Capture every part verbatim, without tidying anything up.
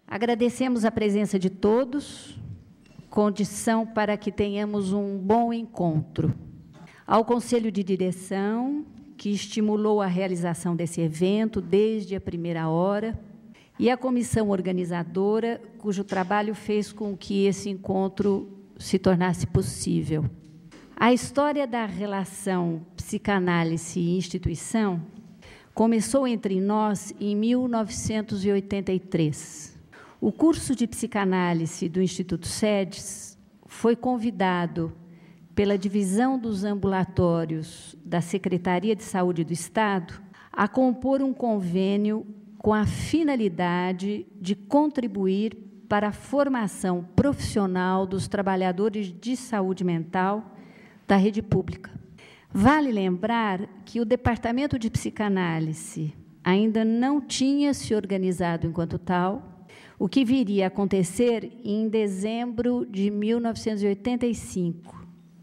Agradecemos a presença de todos, condição para que tenhamos um bom encontro. Ao Conselho de Direção, que estimulou a realização desse evento desde a primeira hora, e a comissão organizadora, cujo trabalho fez com que esse encontro se tornasse possível. A história da relação psicanálise e instituição começou entre nós em mil novecentos e oitenta e três. O curso de psicanálise do Instituto SEDES foi convidado pela divisão dos ambulatórios da Secretaria de Saúde do Estado a compor um convênio com a finalidade de contribuir para a formação profissional dos trabalhadores de saúde mental da rede pública. Vale lembrar que o Departamento de Psicanálise ainda não tinha se organizado enquanto tal, o que viria a acontecer em dezembro de mil novecentos e oitenta e cinco.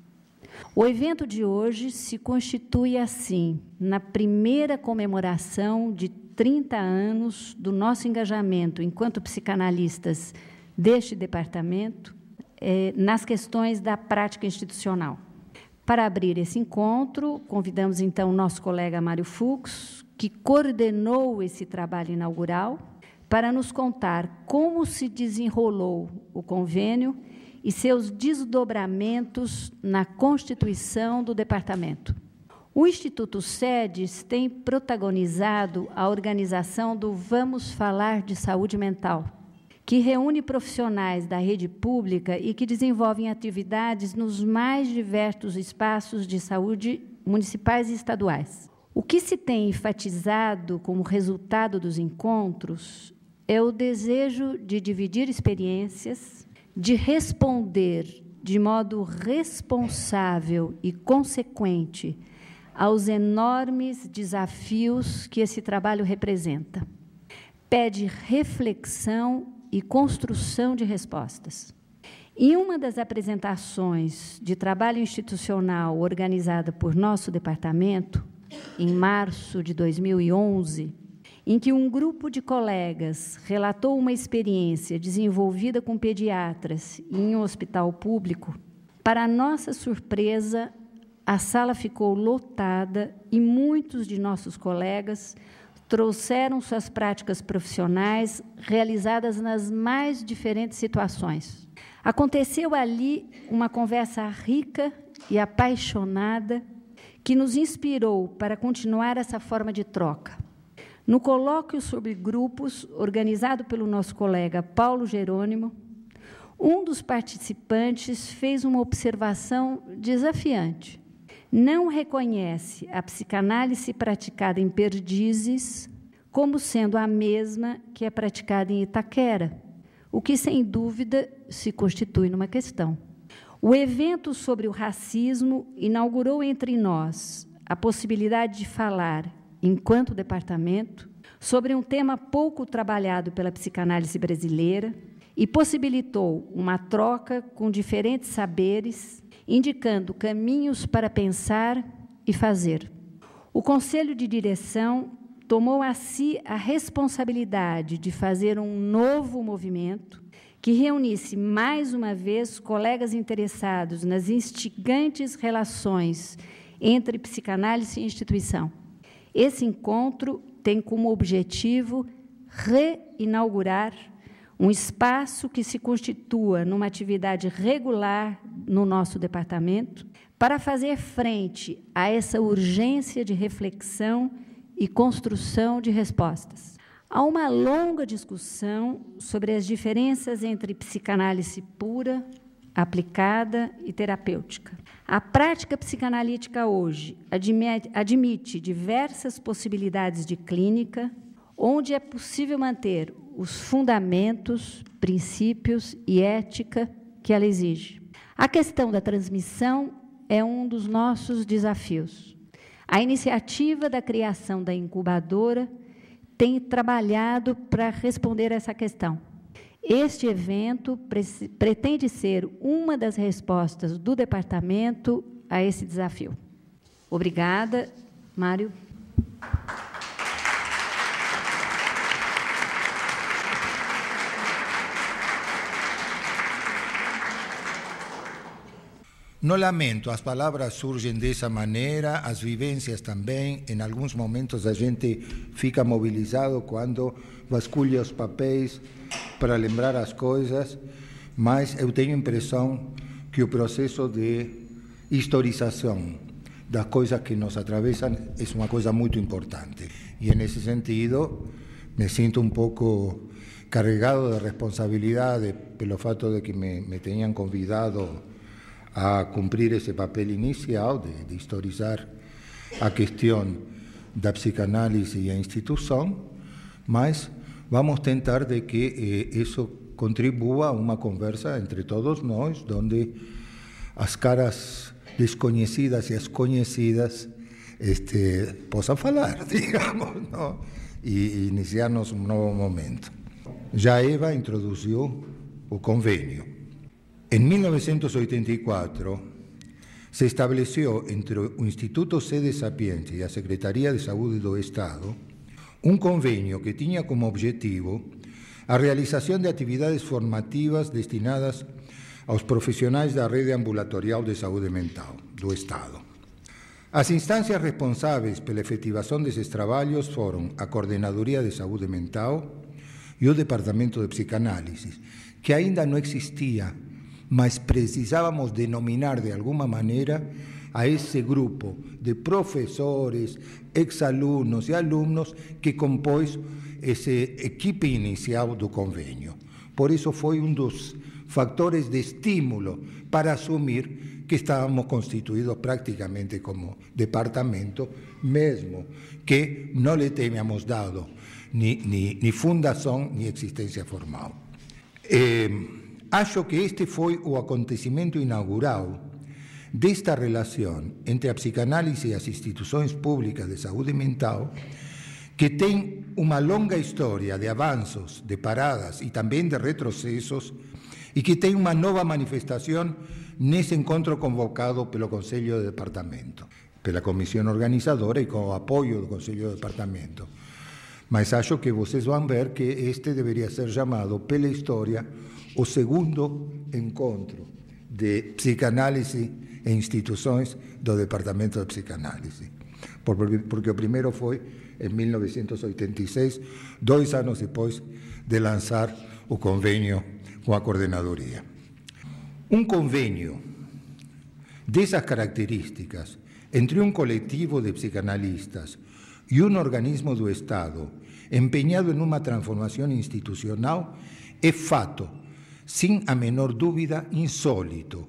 O evento de hoje se constitui, assim, na primeira comemoração de trinta anos do nosso engajamento enquanto psicanalistas deste departamento eh, nas questões da prática institucional. Para abrir esse encontro, convidamos, então, o nosso colega Mário Fux, que coordenou esse trabalho inaugural, para nos contar como se desenrolou o convênio e seus desdobramentos na constituição do departamento. O Instituto SEDES tem protagonizado a organização do Vamos Falar de Saúde Mental, que reúne profissionais da rede pública e que desenvolvem atividades nos mais diversos espaços de saúde municipais e estaduais. O que se tem enfatizado como resultado dos encontros é o desejo de dividir experiências, de responder de modo responsável e consequente aos enormes desafios que esse trabalho representa. Pede reflexão e construção de respostas. Em uma das apresentações de trabalho institucional organizada por nosso departamento, em março de dois mil e onze, em que um grupo de colegas relatou uma experiência desenvolvida com pediatras em um hospital público, para nossa surpresa, a sala ficou lotada e muitos de nossos colegas trouxeram suas práticas profissionais realizadas nas mais diferentes situações. Aconteceu ali uma conversa rica e apaixonada que nos inspirou para continuar essa forma de troca. No colóquio sobre grupos, organizado pelo nosso colega Paulo Jerônimo, um dos participantes fez uma observação desafiante. Não reconhece a psicanálise praticada em Perdizes como sendo a mesma que é praticada em Itaquera, o que, sem dúvida, se constitui numa questão. O evento sobre o racismo inaugurou entre nós a possibilidade de falar, enquanto departamento, sobre um tema pouco trabalhado pela psicanálise brasileira e possibilitou uma troca com diferentes saberes, indicando caminhos para pensar e fazer. O Conselho de Direção tomou a si a responsabilidade de fazer um novo movimento que reunisse, mais uma vez, colegas interessados nas instigantes relações entre psicanálise e instituição. Esse encontro tem como objetivo reinaugurar um espaço que se constitua numa atividade regular no nosso departamento para fazer frente a essa urgência de reflexão e construção de respostas. Há uma longa discussão sobre as diferenças entre psicanálise pura, aplicada e terapêutica. A prática psicanalítica hoje admite, admite diversas possibilidades de clínica, onde é possível manter os fundamentos, princípios e ética que ela exige. A questão da transmissão é um dos nossos desafios. A iniciativa da criação da incubadora tem trabalhado para responder a essa questão. Este evento pre- pretende ser uma das respostas do departamento a esse desafio. Obrigada, Mário. No lamento, as palavras surgem dessa maneira, as vivências também. Em alguns momentos a gente fica mobilizado quando vasculha os papéis para lembrar as coisas, mas eu tenho a impressão que o processo de historização das coisas que nos atravessam é uma coisa muito importante. E, nesse sentido, me sinto um pouco carregado de responsabilidade pelo fato de que me, me tenham convidado a cumprir esse papel inicial de, de historizar a questão da psicanálise e a instituição, mas vamos tentar de que eh, isso contribua a uma conversa entre todos nós, onde as caras desconhecidas e as conhecidas este, possam falar, digamos, não? E iniciarmos um novo momento. Já Eva introduziu o convênio. En mil novecientos ochenta y cuatro se estableció entre o Instituto Sede Sapiente y la Secretaría de Salud do Estado un convenio que tenía como objetivo a realización de actividades formativas destinadas aos profesionais da rede ambulatorial de saúde mental do Estado. As instancias responsáveis pela efetivación desses trabalhos foron a Coordenadoria de Saúde Mental e o Departamento de Psicanálise, que ainda não existia, mas precisávamos denominar de alguma maneira a esse grupo de professores, ex-alunos e alunos que compôs essa equipe inicial do convênio. Por isso foi um dos fatores de estímulo para assumir que estávamos constituídos praticamente como departamento, mesmo que não lhe tenhamos dado ni, ni, ni fundação ni existência formal. Eh, Acho que este foi o acontecimento inaugural desta relação entre a psicanálise e as instituições públicas de saúde mental, que tem uma longa história de avanços, de paradas e também de retrocessos, e que tem uma nova manifestação nesse encontro convocado pelo Conselho de Departamento, pela comissão organizadora e com o apoio do Conselho de Departamento. Mas acho que vocês vão ver que este deveria ser chamado, pela história, o segundo encontro de psicanálise e instituições do Departamento de Psicanálise, porque o primeiro foi em mil novecentos e oitenta e seis, dois anos depois de lançar o convênio com a coordenadoria. Um convênio dessas características entre um coletivo de psicanalistas e um organismo do Estado empenhado em uma transformação institucional é fato, sem a menor dúvida, insólito,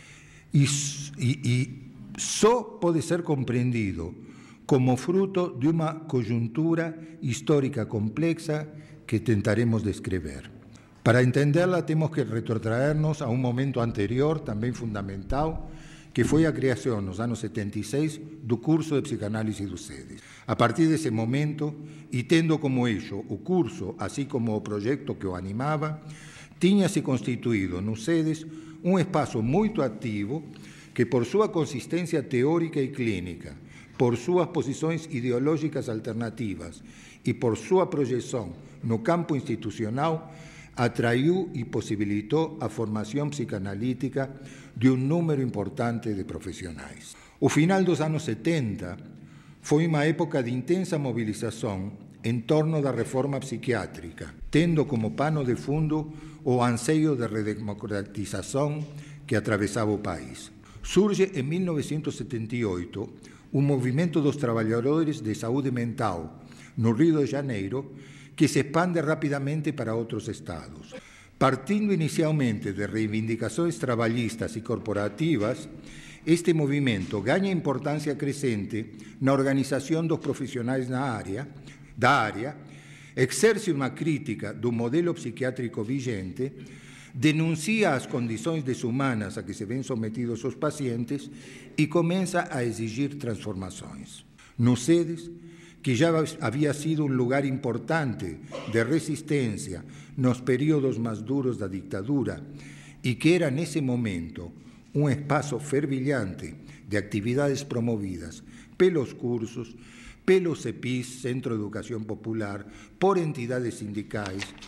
e, e, e só pode ser compreendido como fruto de uma conjuntura histórica complexa que tentaremos descrever. Para entendê-la, temos que retrotrair-nos a um momento anterior, também fundamental, que foi a criação, nos anos setenta e seis, do curso de psicanálise do SEDES. A partir desse momento, e tendo como eixo o curso, assim como o projeto que o animava, tinha-se constituído no SEDES um espaço muito ativo que, por sua consistência teórica e clínica, por suas posições ideológicas alternativas e por sua projeção no campo institucional, atraiu e possibilitou a formação psicanalítica de um número importante de profissionais. O final dos anos setenta foi uma época de intensa mobilização em torno da reforma psiquiátrica, tendo como pano de fundo o anseio de redemocratização que atravessava o país. Surge em mil novecentos e setenta e oito o movimento dos trabalhadores de saúde mental no Rio de Janeiro, que se expande rapidamente para outros estados. Partindo inicialmente de reivindicações trabalhistas e corporativas, este movimento ganha importância crescente na organização dos profissionais na área, da área, exerce uma crítica do modelo psiquiátrico vigente, denuncia as condições desumanas a que se ven sometidos os pacientes e começa a exigir transformações. No SEDES, que já havia sido um lugar importante de resistência nos períodos mais duros da ditadura e que era, nesse momento, um espaço fervilhante de atividades promovidas pelos cursos, pelo CEPIS, Centro de Educação Popular, por entidades sindicais,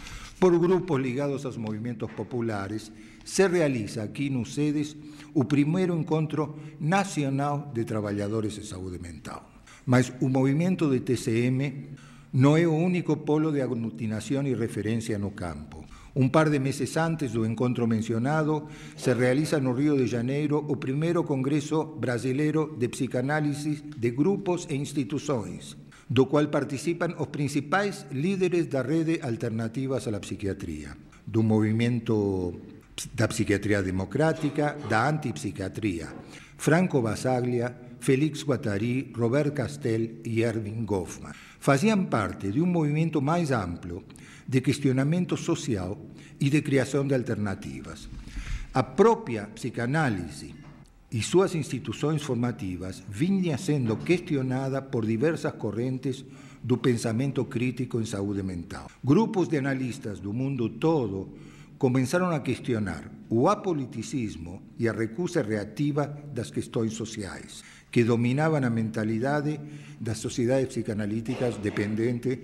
por grupos ligados aos movimentos populares, se realiza aqui no SEDES o primeiro encontro nacional de trabalhadores de saúde mental. Mas o movimento de T C M não é o único polo de aglutinação e referência no campo. Um par de meses antes do encontro mencionado, se realiza no Rio de Janeiro o primeiro Congresso Brasileiro de Psicanálise de Grupos e Instituições, do qual participam os principais líderes da rede Alternativas à Psiquiatria, do movimento da psiquiatria democrática, da antipsiquiatria, Franco Basaglia, Félix Guattari, Robert Castell e Erving Goffman. Faziam parte de um movimento mais amplo de questionamento social e de criação de alternativas. A própria psicanálise e suas instituições formativas vinha sendo questionada por diversas correntes do pensamento crítico em saúde mental. Grupos de analistas do mundo todo começaram a questionar o apoliticismo e a recusa reativa das questões sociais, que dominavam a mentalidade das sociedades psicanalíticas dependente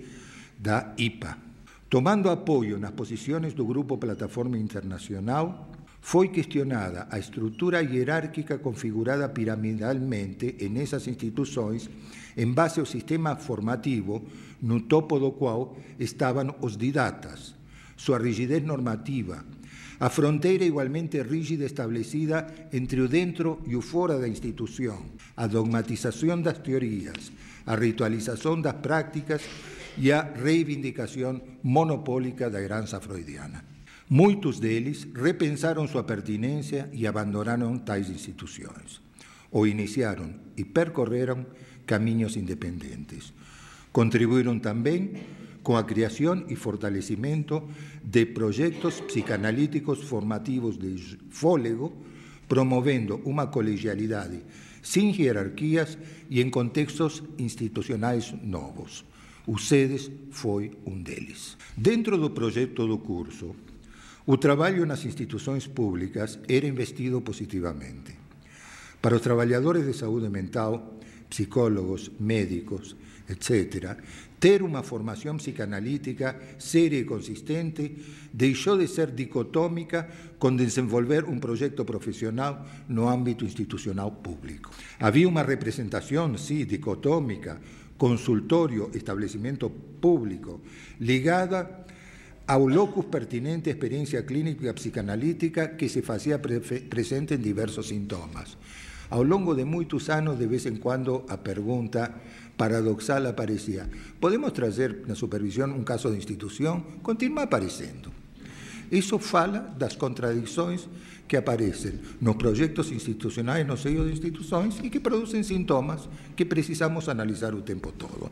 da I P A. Tomando apoio nas posições do Grupo Plataforma Internacional, foi questionada a estrutura hierárquica configurada piramidalmente nessas instituições em base ao sistema formativo, no topo do qual estavam os didatas, sua rigidez normativa, a fronteira igualmente rígida estabelecida entre o dentro e o fora da instituição, a dogmatização das teorias, a ritualização das práticas e a reivindicação monopólica da herança freudiana. Muitos deles repensaram sua pertinência e abandonaram tais instituições, ou iniciaram e percorreram caminhos independentes. Contribuíram também com a criação e fortalecimento de projetos psicanalíticos formativos de fôlego, promovendo uma colegialidade sem hierarquias e em contextos institucionais novos. O SEDES foi um deles. Dentro do projeto do curso, o trabalho nas instituições públicas era investido positivamente. Para os trabalhadores de saúde mental, psicólogos, médicos, etcétera, ter uma formação psicanalítica séria e consistente deixou de ser dicotômica com desenvolver um projeto profissional no âmbito institucional público. Havia uma representação, sim, dicotômica, consultório, estabelecimento público, ligada ao locus pertinente experiência clínica psicanalítica que se fazia pre presente em diversos sintomas. Ao longo de muitos anos, de vez em quando, a pergunta paradoxal aparecia: podemos trazer na supervisão um caso de instituição? Continua aparecendo. Isso fala das contradições que aparecem nos projetos institucionais, no seio de instituições e que produzem sintomas que precisamos analisar o tempo todo.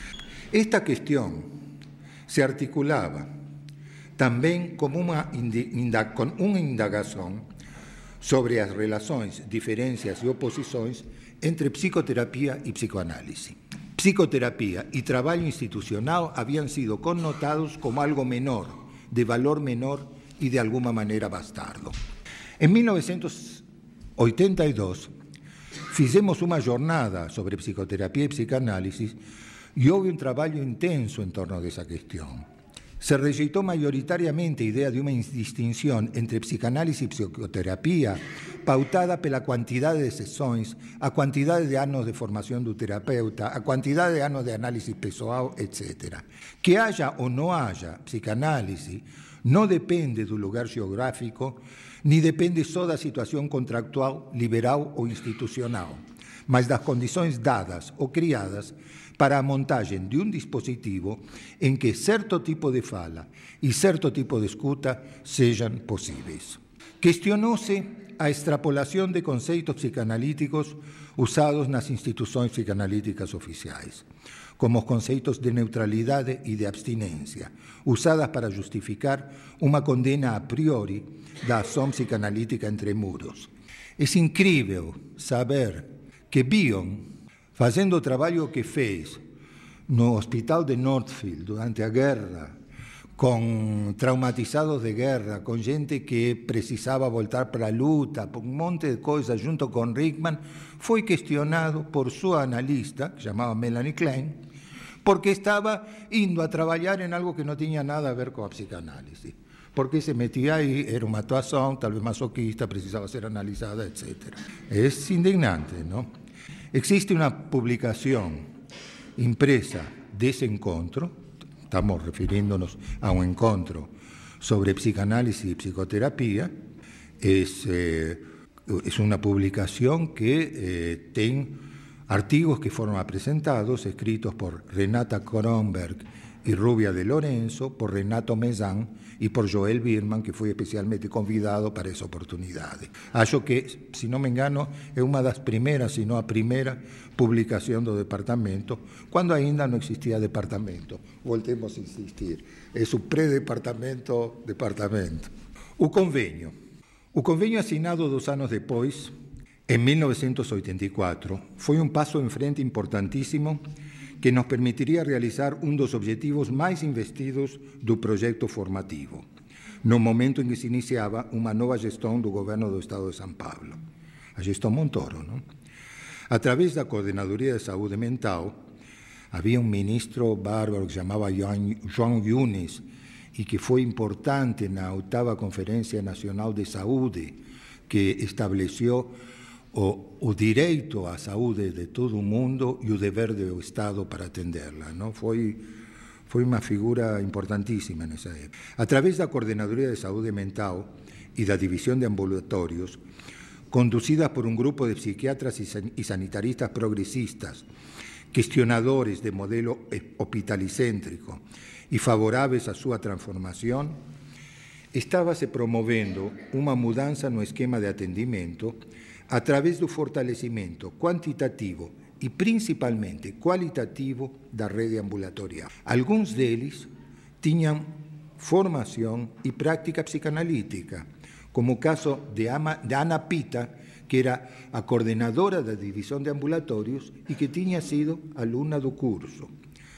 Esta questão se articulava também como uma, com uma indagação sobre as relações, diferenças e oposições entre psicoterapia e psicoanálise. Psicoterapia e trabalho institucional haviam sido connotados como algo menor, de valor menor e de alguma maneira bastardo. Em mil novecentos e oitenta e dois, fizemos uma jornada sobre psicoterapia e psicanálise e houve um trabalho intenso em torno dessa questão. Se rejeitou maioritariamente a ideia de uma distinção entre psicanálise e psicoterapia pautada pela quantidade de sessões, a quantidade de anos de formação do terapeuta, a quantidade de anos de análise pessoal, etcétera. Que haja ou não haja psicanálise não depende do lugar geográfico, nem depende só da situação contractual, liberal ou institucional, mas das condições dadas ou criadas para a montagem de um dispositivo em que certo tipo de fala e certo tipo de escuta sejam possíveis. Questionou-se a extrapolação de conceitos psicanalíticos usados nas instituições psicanalíticas oficiais, como os conceitos de neutralidade e de abstinência, usadas para justificar uma condena a priori da ação psicanalítica entre muros. É incrível saber que Bion, fazendo o trabalho que fez no hospital de Northfield durante a guerra, com traumatizados de guerra, com gente que precisava voltar para a luta, por um monte de coisas, junto com Rickman, foi questionado por sua analista, que chamava Melanie Klein, porque estaba indo a trabalhar em algo que não tinha nada a ver com a psicanálise. Porque se metía ahí, era una actuación, tal vez masoquista, precisaba ser analizada, etcétera. Es indignante, ¿no? Existe una publicación impresa de ese encuentro, estamos refiriéndonos a un encuentro sobre psicanálisis y psicoterapia, es, eh, es una publicación que eh, tiene artigos que fueron presentados, escritos por Renata Kronberg y Rubia de Lorenzo, por Renato Mezán y por Joel Birman, que foi especialmente convidado para esa oportunidade. Acho que, se non me engano, é unha das primeiras, se non a primeira publicación do departamento, quando ainda non existía departamento. Voltemos a insistir, é o pre-departamento, departamento. O convenio. O convenio asinado dos anos depois, en mil novecentos oitenta e quatro, foi un paso en frente importantísimo que nos permitiría realizar un dos objetivos máis investidos do proxecto formativo, no momento en que se iniciaba unha nova gestón do goberno do Estado de São Paulo, a gestón Montoro, non? A través da Coordenadoria de Saúde Mental, había un ministro bárbaro que se chamaba João Yunes e que foi importante na oitava Conferência Nacional de Saúde, que estableció O, o direito à saúde de todo o mundo e o dever do Estado para atenderla. Não? Foi, foi uma figura importantíssima nessa época. Através da Coordenadoria de Saúde Mental e da Divisão de Ambulatórios, conduzida por um grupo de psiquiatras e sanitaristas progressistas, questionadores de modelo hospitalicêntrico e favoráveis à sua transformação, estava se promovendo uma mudança no esquema de atendimento a través do fortalecimento quantitativo e principalmente qualitativo da rede ambulatorial. Alguns deles tinham formação e prática psicanalítica, como o caso de, Ama, de Ana Pita, que era a coordenadora da divisão de ambulatórios e que tinha sido aluna do curso.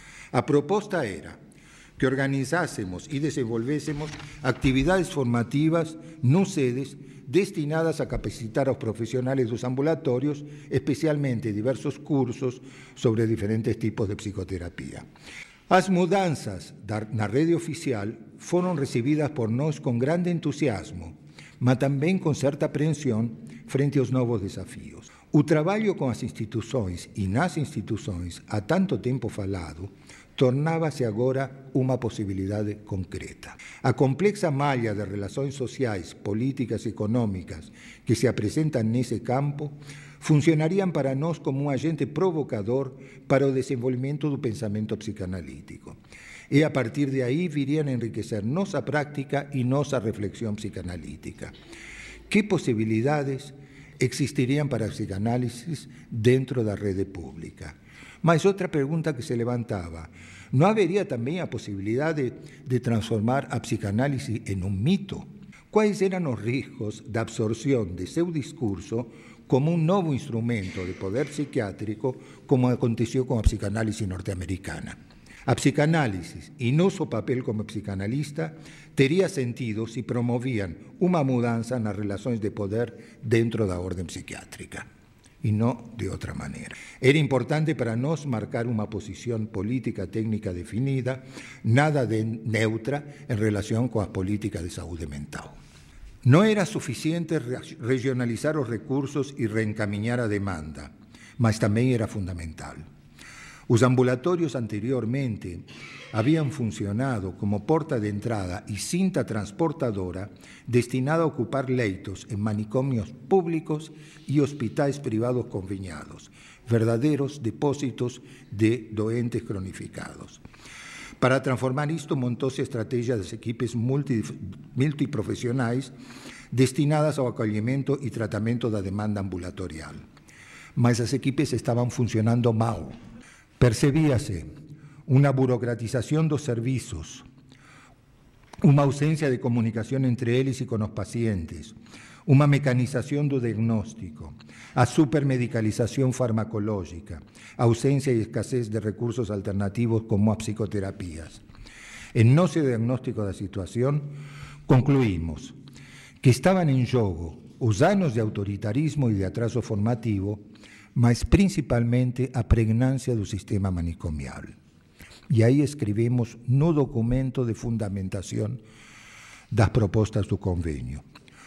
A proposta era que organizássemos e desenvolvéssemos actividades formativas nos sedes destinadas a capacitar aos profissionais dos ambulatórios, especialmente diversos cursos sobre diferentes tipos de psicoterapia. As mudanças da, na rede oficial foram recebidas por nós com grande entusiasmo, mas também com certa apreensão frente aos novos desafios. O trabalho com as instituições e nas instituições, há tanto tempo falado, tornava-se agora uma possibilidade concreta. A complexa malha de relações sociais, políticas e econômicas que se apresentam nesse campo funcionariam para nós como um agente provocador para o desenvolvimento do pensamento psicanalítico. E a partir de aí viriam a enriquecer nossa prática e nossa reflexão psicanalítica. Que possibilidades existiriam para a psicanálise dentro da rede pública? Mas outra pergunta que se levantava, não haveria também a possibilidade de transformar a psicanálise em um mito? Quais eram os riscos da absorção de seu discurso como um novo instrumento de poder psiquiátrico, como aconteceu com a psicanálise norte-americana? A psicanálise e nosso papel como psicanalista teria sentido se promoviam uma mudança nas relações de poder dentro da ordem psiquiátrica. E não de outra maneira. Era importante para nós marcar uma posição política técnica definida, nada de neutra em relação com as políticas de saúde mental. Não era suficiente regionalizar os recursos e reencaminhar a demanda, mas também era fundamental. Os ambulatórios anteriormente habían funcionado como porta de entrada y cinta transportadora destinada a ocupar leitos en manicomios públicos y hospitales privados conveniados, verdaderos depósitos de doentes cronificados. Para transformar isto, montóse a estrategia das equipes multi, multiprofesionais destinadas ao acolhimento e tratamento da demanda ambulatorial. Mas as equipes estaban funcionando mal. Percebíase unha burocratización dos servizos, unha ausencia de comunicación entre eles e con os pacientes, unha mecanización do diagnóstico, a supermedicalización farmacológica, a ausencia e escasez de recursos alternativos como as psicoterapias. En noso diagnóstico da situación, concluímos que estaban en xogo os anos de autoritarismo e de atraso formativo, mas principalmente a pregnancia do sistema manicomial. E aí escrevemos no documento de fundamentação das propostas do convênio.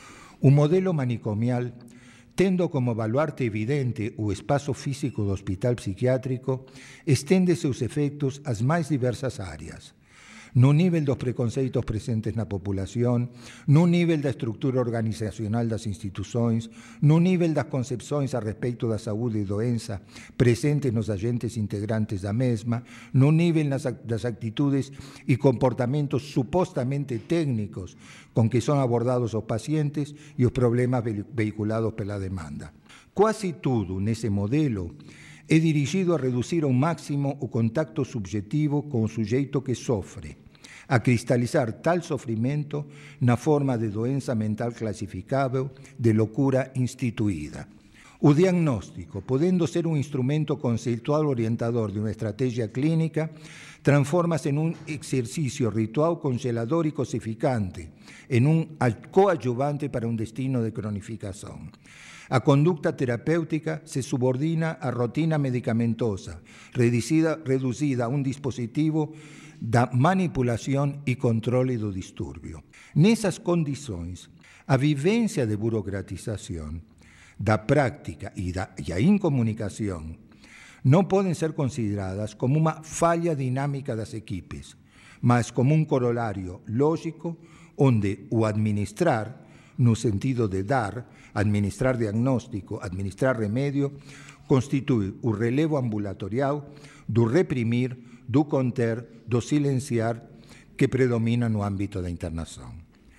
O modelo manicomial, tendo como baluarte evidente o espaço físico do hospital psiquiátrico, estende seus efeitos às mais diversas áreas. No nível dos preconceitos presentes na população, no nível da estrutura organizacional das instituições, no nível das concepções a respeito da saúde e doença presentes nos agentes integrantes da mesma, no nível das atitudes e comportamentos supostamente técnicos com que são abordados os pacientes e os problemas veiculados pela demanda. Quase tudo nesse modelo é dirigido a reduzir ao máximo o contacto subjetivo com o sujeito que sofre, a cristalizar tal sofrimento na forma de doença mental classificável, de loucura instituída. O diagnóstico, podendo ser um instrumento conceitual orientador de uma estratégia clínica, transforma-se em um exercício ritual congelador e cosificante, em um coadjuvante para um destino de cronificação. A conduta terapêutica se subordina à rotina medicamentosa, reduzida, reduzida a um dispositivo da manipulação e controle do distúrbio. Nessas condições, a vivência de burocratização, da prática e, da, e a incomunicação não podem ser consideradas como uma falha dinâmica das equipes, mas como um corolário lógico onde o administrar, no sentido de dar, administrar diagnóstico, administrar remédio, constitui o relevo ambulatorial do reprimir, do conter, do silenciar que predomina no âmbito da internação.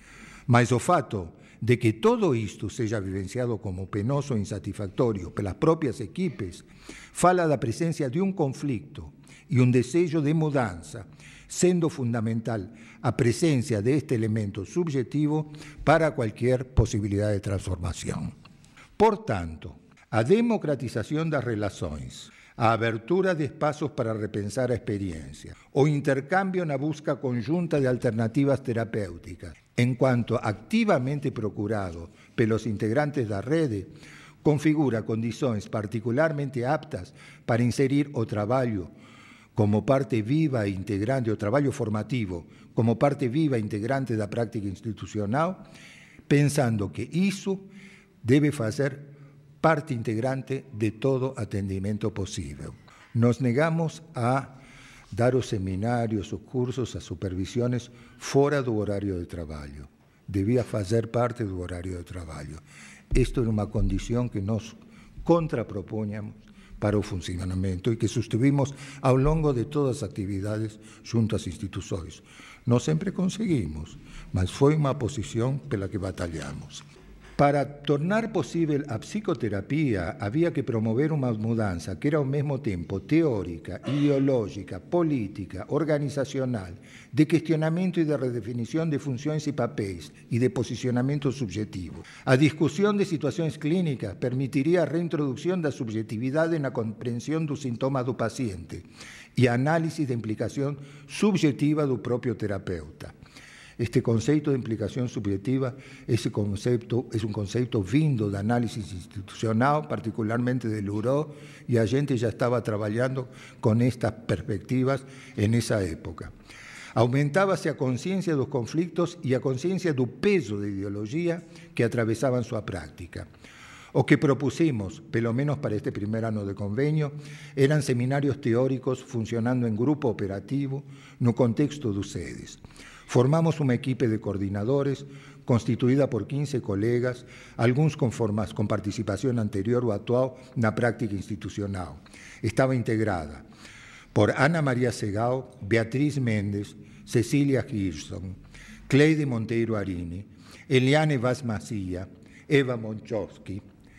Mas o fato de que todo isto seja vivenciado como penoso e insatisfatório pelas próprias equipes fala da presença de um conflito e um desejo de mudança, sendo fundamental a presença deste elemento subjetivo para qualquer possibilidade de transformação. Portanto, a democratização das relações, a abertura de espaços para repensar a experiência, o intercâmbio na busca conjunta de alternativas terapêuticas, enquanto activamente procurado pelos integrantes da rede, configura condições particularmente aptas para inserir o trabalho como parte viva e integrante, o trabalho formativo, como parte viva e integrante da prática institucional, pensando que isso deve fazer parte integrante de todo atendimento possível. Nos negamos a dar os seminários, os cursos, as supervisões fora do horário de trabalho. Devia fazer parte do horário de trabalho. Isto era uma condição que nós contrapropunhamos para o funcionamento e que sustivimos ao longo de todas as atividades junto às instituições. Não sempre conseguimos, mas foi uma posição pela que batalhamos. Para tornar possível a psicoterapia, havia que promover uma mudança que era ao mesmo tempo teórica, ideológica, política, organizacional, de questionamento e de redefinição de funções e papéis e de posicionamento subjetivo. A discussão de situações clínicas permitiria a reintrodução da subjetividade na compreensão do sintoma do paciente e a análise da implicação subjetiva do próprio terapeuta. Este conceito de implicação subjetiva, esse conceito é um conceito vindo da análise institucional, particularmente de Luró, e a gente já estava trabalhando com estas perspectivas nessa época. Aumentava-se a consciência dos conflitos e a consciência do peso da ideologia que atravessavam sua prática. O que propusimos, pelo menos para este primeiro ano de convênio, eram seminários teóricos funcionando em grupo operativo no contexto dos sedes. Formamos uma equipe de coordenadores constituída por quince colegas, alguns com, formas, com participação anterior ou atual na prática institucional. Estava integrada por Ana Maria Segal, Beatriz Mendes, Cecília Girson, Cleide Monteiro Arini, Eliane Vaz Macia, Eva Monchowski,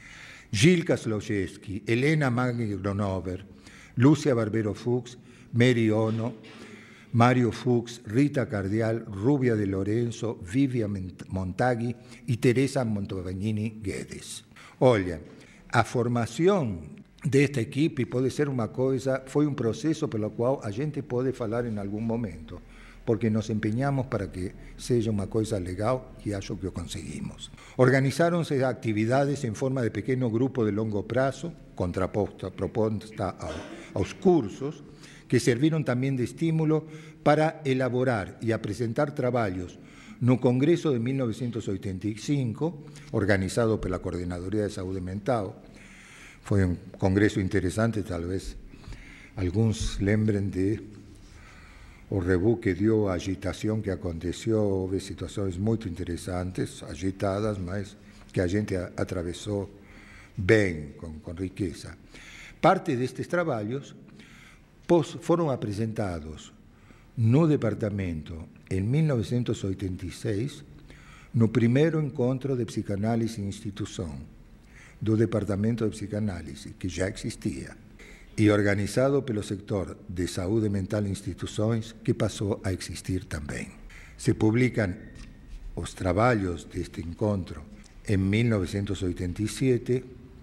Gilka Slojewski, Helena Magni Gronover, Lúcia Barbero Fuchs, Mary Ono, Mario Fuchs, Rita Cardial, Rubia de Lorenzo, Vivian Montaghi e Teresa Montovagnini Guedes. Olha, a formação desta equipe pode ser uma coisa, foi um processo pelo qual a gente pode falar em algum momento, porque nos empenhamos para que seja uma coisa legal e acho que o conseguimos. Organizaram-se atividades em forma de pequeno grupo de longo prazo, contraposta proposta aos cursos, que serviram também de estímulo para elaborar e apresentar trabalhos no Congresso de mil novecentos e oitenta e cinco, organizado pela Coordenadoria de Saúde Mental. Foi um congresso interessante, talvez alguns lembrem de o rebu que deu a agitação que aconteceu. Houve situações muito interessantes, agitadas, mas que a gente atravessou bem, com, com riqueza. Parte destes trabalhos foram apresentados no departamento em mil novecentos e oitenta e seis, no primeiro encontro de psicanálise em instituição do Departamento de Psicanálise, que já existia, e organizado pelo setor de saúde mental em instituições, que passou a existir também. Se publicam os trabalhos deste encontro em mil novecentos e oitenta e sete,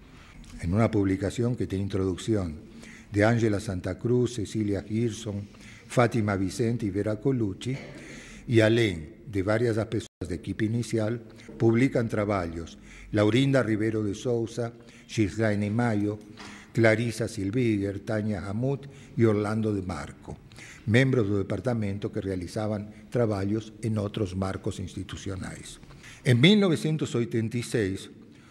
em uma publicação que tem introdução de Ángela Santa Cruz, Cecília Girson, Fátima Vicente e Vera Colucci, e além de várias das pessoas da equipe inicial, publican trabalhos Laurinda Ribeiro de Souza, Gislaine Maio, Clarissa Silviger, Tânia Hamut e Orlando de Marco, membros do departamento que realizavam trabalhos em outros marcos institucionais. Em mil novecentos e oitenta e seis,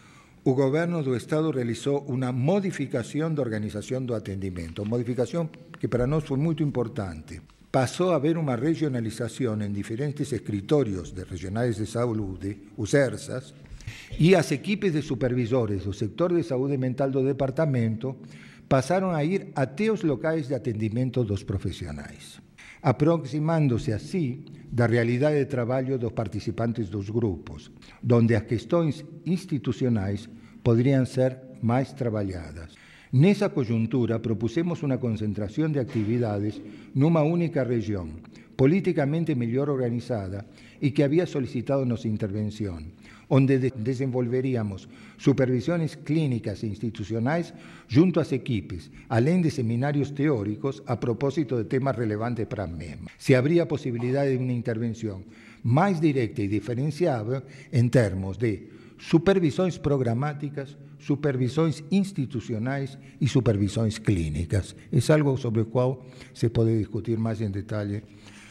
o governo do Estado realizou uma modificação da organização do atendimento, modificação que para nós foi muito importante. Passou a haver uma regionalização em diferentes escritórios de regionais de saúde, os ERSAs, e as equipes de supervisores do setor de saúde mental do departamento passaram a ir até os locais de atendimento dos profissionais, aproximando-se assim da realidade de trabalho dos participantes dos grupos, onde as questões institucionais poderiam ser mais trabalhadas. Nessa conjuntura, propusemos uma concentração de atividades numa única região, politicamente melhor organizada e que havia solicitado nossa intervenção, onde de desenvolveríamos supervisões clínicas e institucionais junto às equipes, além de seminários teóricos a propósito de temas relevantes para a mesma. Se abria a possibilidade de uma intervenção mais direta e diferenciável em termos de supervisões programáticas, supervisões institucionais e supervisões clínicas. É algo sobre o qual se pode discutir mais em detalhe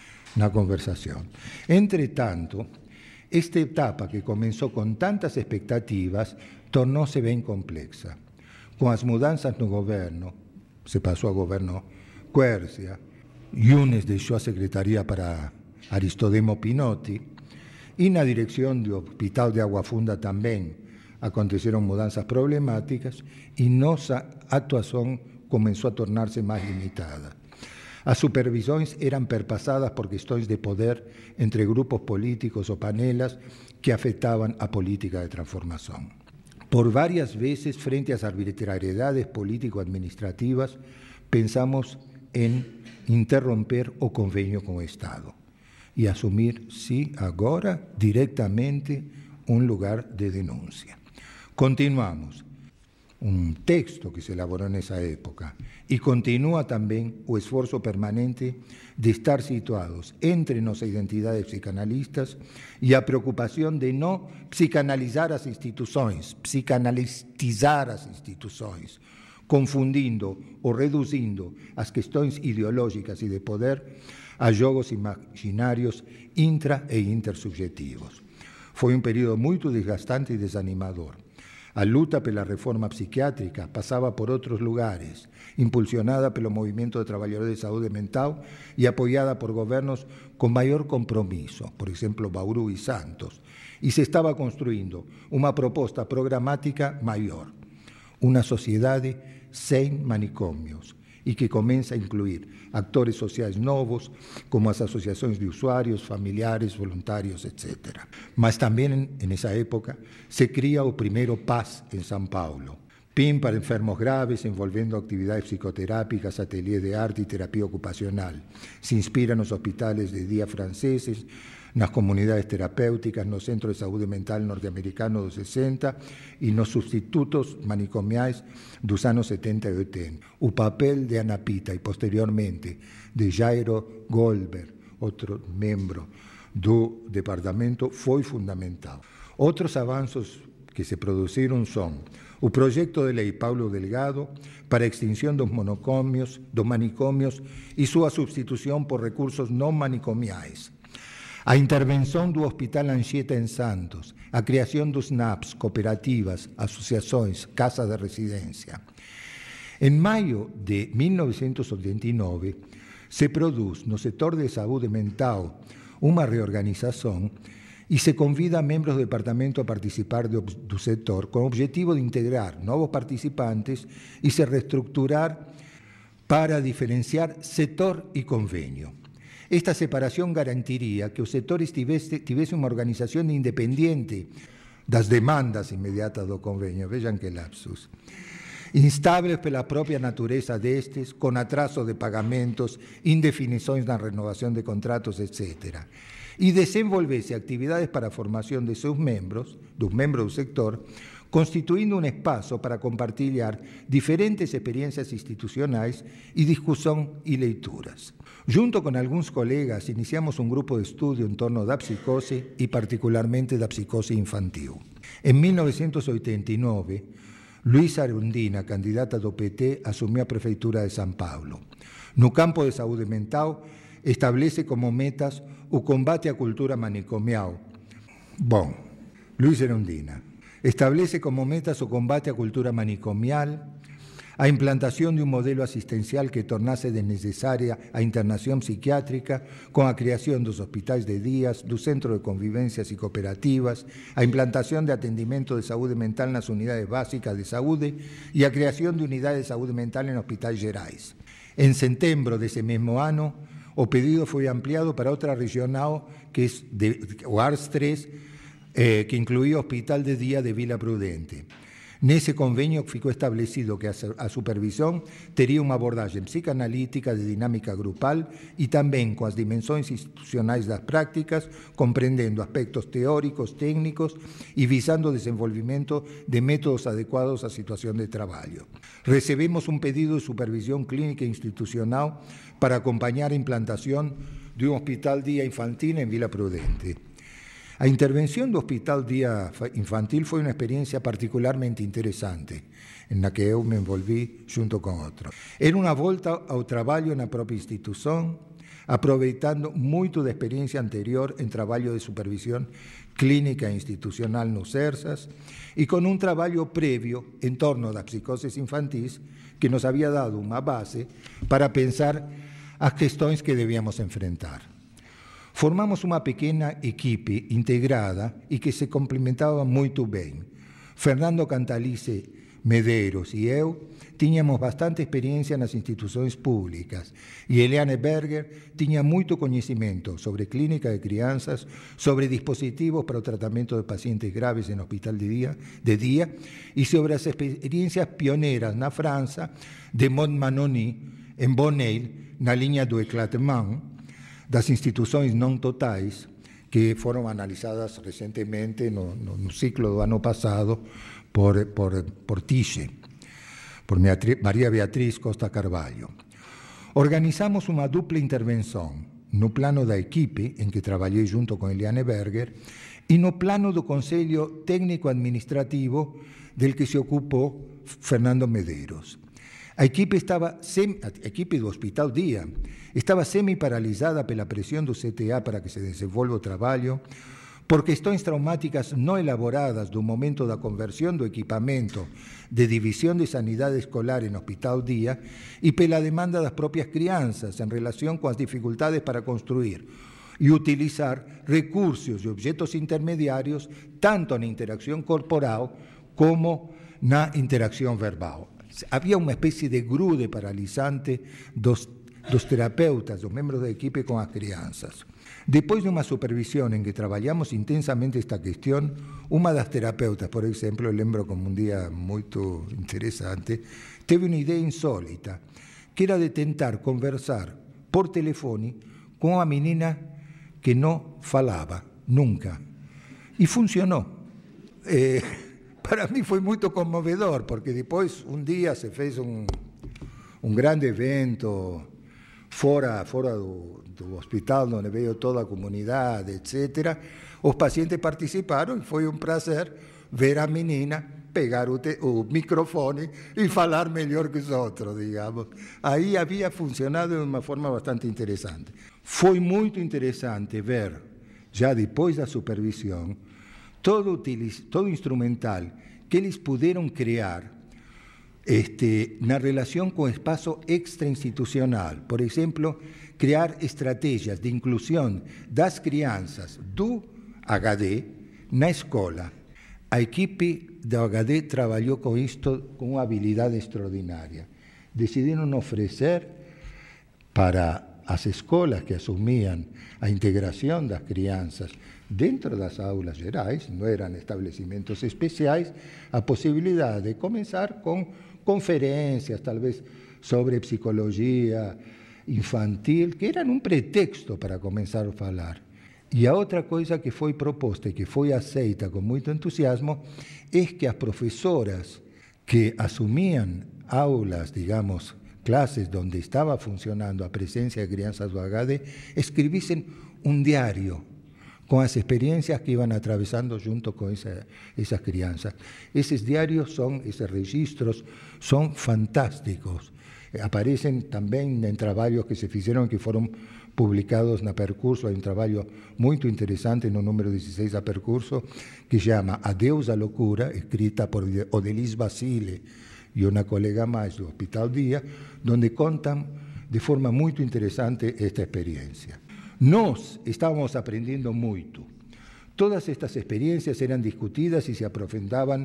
na conversação. Entretanto, esta etapa que começou com tantas expectativas tornou-se bem complexa. Com as mudanças no governo, se passou ao governo Quercia, Yunes deixou a secretaria para Aristodemo Pinotti, e na direção do Hospital de Água Funda também aconteceram mudanças problemáticas e nossa atuação começou a tornar-se mais limitada. As supervisões eram perpassadas por questões de poder entre grupos políticos ou panelas que afetavam a política de transformação. Por várias vezes, frente às arbitrariedades político-administrativas, pensamos em interromper o convênio com o Estado e assumir, sim, agora, diretamente, um lugar de denúncia. Continuamos. Um texto que se elaborou nessa época e continua também o esforço permanente de estar situados entre nossas identidades psicanalistas e a preocupação de não psicanalizar as instituições, psicanalitizar as instituições, confundindo ou reduzindo as questões ideológicas e de poder a jogos imaginários intra- e intersubjetivos. Foi um período muito desgastante e desanimador. A luta pela reforma psiquiátrica passava por outros lugares, impulsionada pelo movimento de trabalhadores de saúde mental e apoiada por governos com maior compromisso, por exemplo, Bauru e Santos, e se estava construindo uma proposta programática maior, uma sociedade sem manicômios, e que começa a incluir actores sociais novos, como as associações de usuários, familiares, voluntários, etcétera. Mas também, nessa época, se cria o primeiro P A S em São Paulo. P I M para enfermos graves, envolvendo atividades psicoterápicas, ateliês de arte e terapia ocupacional. Se inspira nos hospitais de dia franceses, nas comunidades terapêuticas, no Centro de Saúde Mental norte-americano dos sessenta e nos substitutos manicomiais dos anos setenta e oitenta. O papel de Ana Pita e, posteriormente, de Jairo Goldberg, outro membro do departamento, foi fundamental. Outros avanços que se produziram são o projeto de lei Paulo Delgado para a extinção dos monocômios, dos manicômios e sua substituição por recursos não manicomiais, a intervenção do Hospital Anchieta em Santos, a criação dos N A Ps, cooperativas, associações, casas de residência. Em maio de mil novecentos e oitenta e nove, se produz no setor de saúde mental uma reorganização e se convida membros do departamento a participar do, do setor com o objetivo de integrar novos participantes e se reestruturar para diferenciar setor e convênio. Esta separação garantiria que o setor tivesse, tivesse uma organização independente das demandas imediatas do convênio. Vejam que lapsus. Instáveis pela própria natureza destes, com atraso de pagamentos, indefinições na renovação de contratos, etcétera. E desenvolvesse atividades para a formação de seus membros, dos membros do setor, constituindo um espaço para compartilhar diferentes experiências institucionais e discussão e leituras. Junto com alguns colegas, iniciamos um grupo de estudo em torno da psicose e particularmente da psicose infantil. Em mil novecentos e oitenta e nove, Luísa Erundina, candidata do P T, assumiu a Prefeitura de São Paulo. No campo de saúde mental, estabelece como metas o combate à cultura manicomial. Bom, Luísa Erundina estabelece como metas o combate à cultura manicomial, a implantação de um modelo assistencial que tornasse desnecessária a internação psiquiátrica, com a criação dos hospitais de dias, do Centro de Convivências e Cooperativas, a implantação de atendimento de saúde mental nas unidades básicas de saúde e a criação de unidades de saúde mental em hospitais gerais. Em setembro desse mesmo ano, o pedido foi ampliado para outra regional, que é de, o A R S três, eh, que incluía o Hospital de Dia de Vila Prudente. Nesse convênio ficou estabelecido que a supervisão teria uma abordagem psicanalítica de dinâmica grupal e também com as dimensões institucionais das práticas, compreendendo aspectos teóricos, técnicos e visando o desenvolvimento de métodos adequados à situação de trabalho. Recebemos um pedido de supervisão clínica e institucional para acompanhar a implantação de um hospital dia infantil em Vila Prudente. A intervenção do Hospital Dia Infantil foi uma experiência particularmente interessante, na que eu me envolvi junto com outros. Era uma volta ao trabalho na própria instituição, aproveitando muito da experiência anterior em trabalho de supervisão clínica e institucional nos CERSAS e com um trabalho prévio em torno das psicoses infantis que nos havia dado uma base para pensar as questões que devíamos enfrentar. Formamos uma pequena equipe integrada e que se complementava muito bem. Fernando Cantalice Medeiros e eu tínhamos bastante experiência nas instituições públicas e Eliane Berger tinha muito conhecimento sobre clínica de crianças, sobre dispositivos para o tratamento de pacientes graves em hospital de dia, de dia e sobre as experiências pioneiras na França de Montmanoni, em Bonneuil, na linha do éclatement, das instituições não totais que foram analisadas recentemente no, no, no ciclo do ano passado por, por, por Tiche, por Maria Beatriz Costa Carvalho. Organizamos uma dupla intervenção no plano da equipe, em que trabalhei junto com Eliane Berger, e no plano do Conselho Técnico-Administrativo, del que se ocupou Fernando Medeiros. A equipe, estava sem, a equipe do Hospital Dia estava semi-paralisada pela pressão do C T A para que se desenvolva o trabalho, por questões traumáticas não elaboradas do momento da conversão do equipamento de divisão de sanidade escolar em Hospital Dia e pela demanda das próprias crianças em relação com as dificuldades para construir e utilizar recursos e objetos intermediários tanto na interação corporal como na interação verbal. Havia uma espécie de grude paralisante dos, dos terapeutas, dos membros da equipe com as crianças. Depois de uma supervisão em que trabalhamos intensamente esta questão, uma das terapeutas, por exemplo, eu lembro como um dia muito interessante, teve uma ideia insólita, que era de tentar conversar por telefone com uma menina que não falava, nunca. E funcionou. Eh, Para mim foi muito comovedor, porque depois, um dia, se fez um, um grande evento fora, fora do, do hospital, onde veio toda a comunidade, etcétera. Os pacientes participaram e foi um prazer ver a menina pegar o, te, o microfone e falar melhor que os outros, digamos. Aí havia funcionado de uma forma bastante interessante. Foi muito interessante ver, já depois da supervisão, todo, utiliz, todo instrumental que eles puderam criar este, na relação com o espaço extrainstitucional. Por exemplo, criar estratégias de inclusão das crianças do H D na escola. A equipe do H D trabalhou com isto com uma habilidade extraordinária. Decidiram oferecer para as escolas que assumiam a integração das crianças dentro das aulas gerais, não eram estabelecimentos especiais, a possibilidade de começar com conferências, talvez sobre psicologia infantil, que eram um pretexto para começar a falar. E a outra coisa que foi proposta e que foi aceita com muito entusiasmo é que as professoras que assumiam aulas, digamos, classes onde estava funcionando a presença de crianças do H D, escrevissem um diário com as experiências que iam atravessando junto com essa, essas crianças. Esses diários são, esses registros são fantásticos. Aparecem também em trabalhos que se fizeram, que foram publicados na Percurso. Há um trabalho muito interessante no número dezesseis da Percurso, que chama Adeus à Loucura, escrita por Odelis Basile e uma colega mais do Hospital Dia, onde contam de forma muito interessante esta experiência. Nós estávamos aprendendo muito. Todas estas experiências eram discutidas e se aprofundavam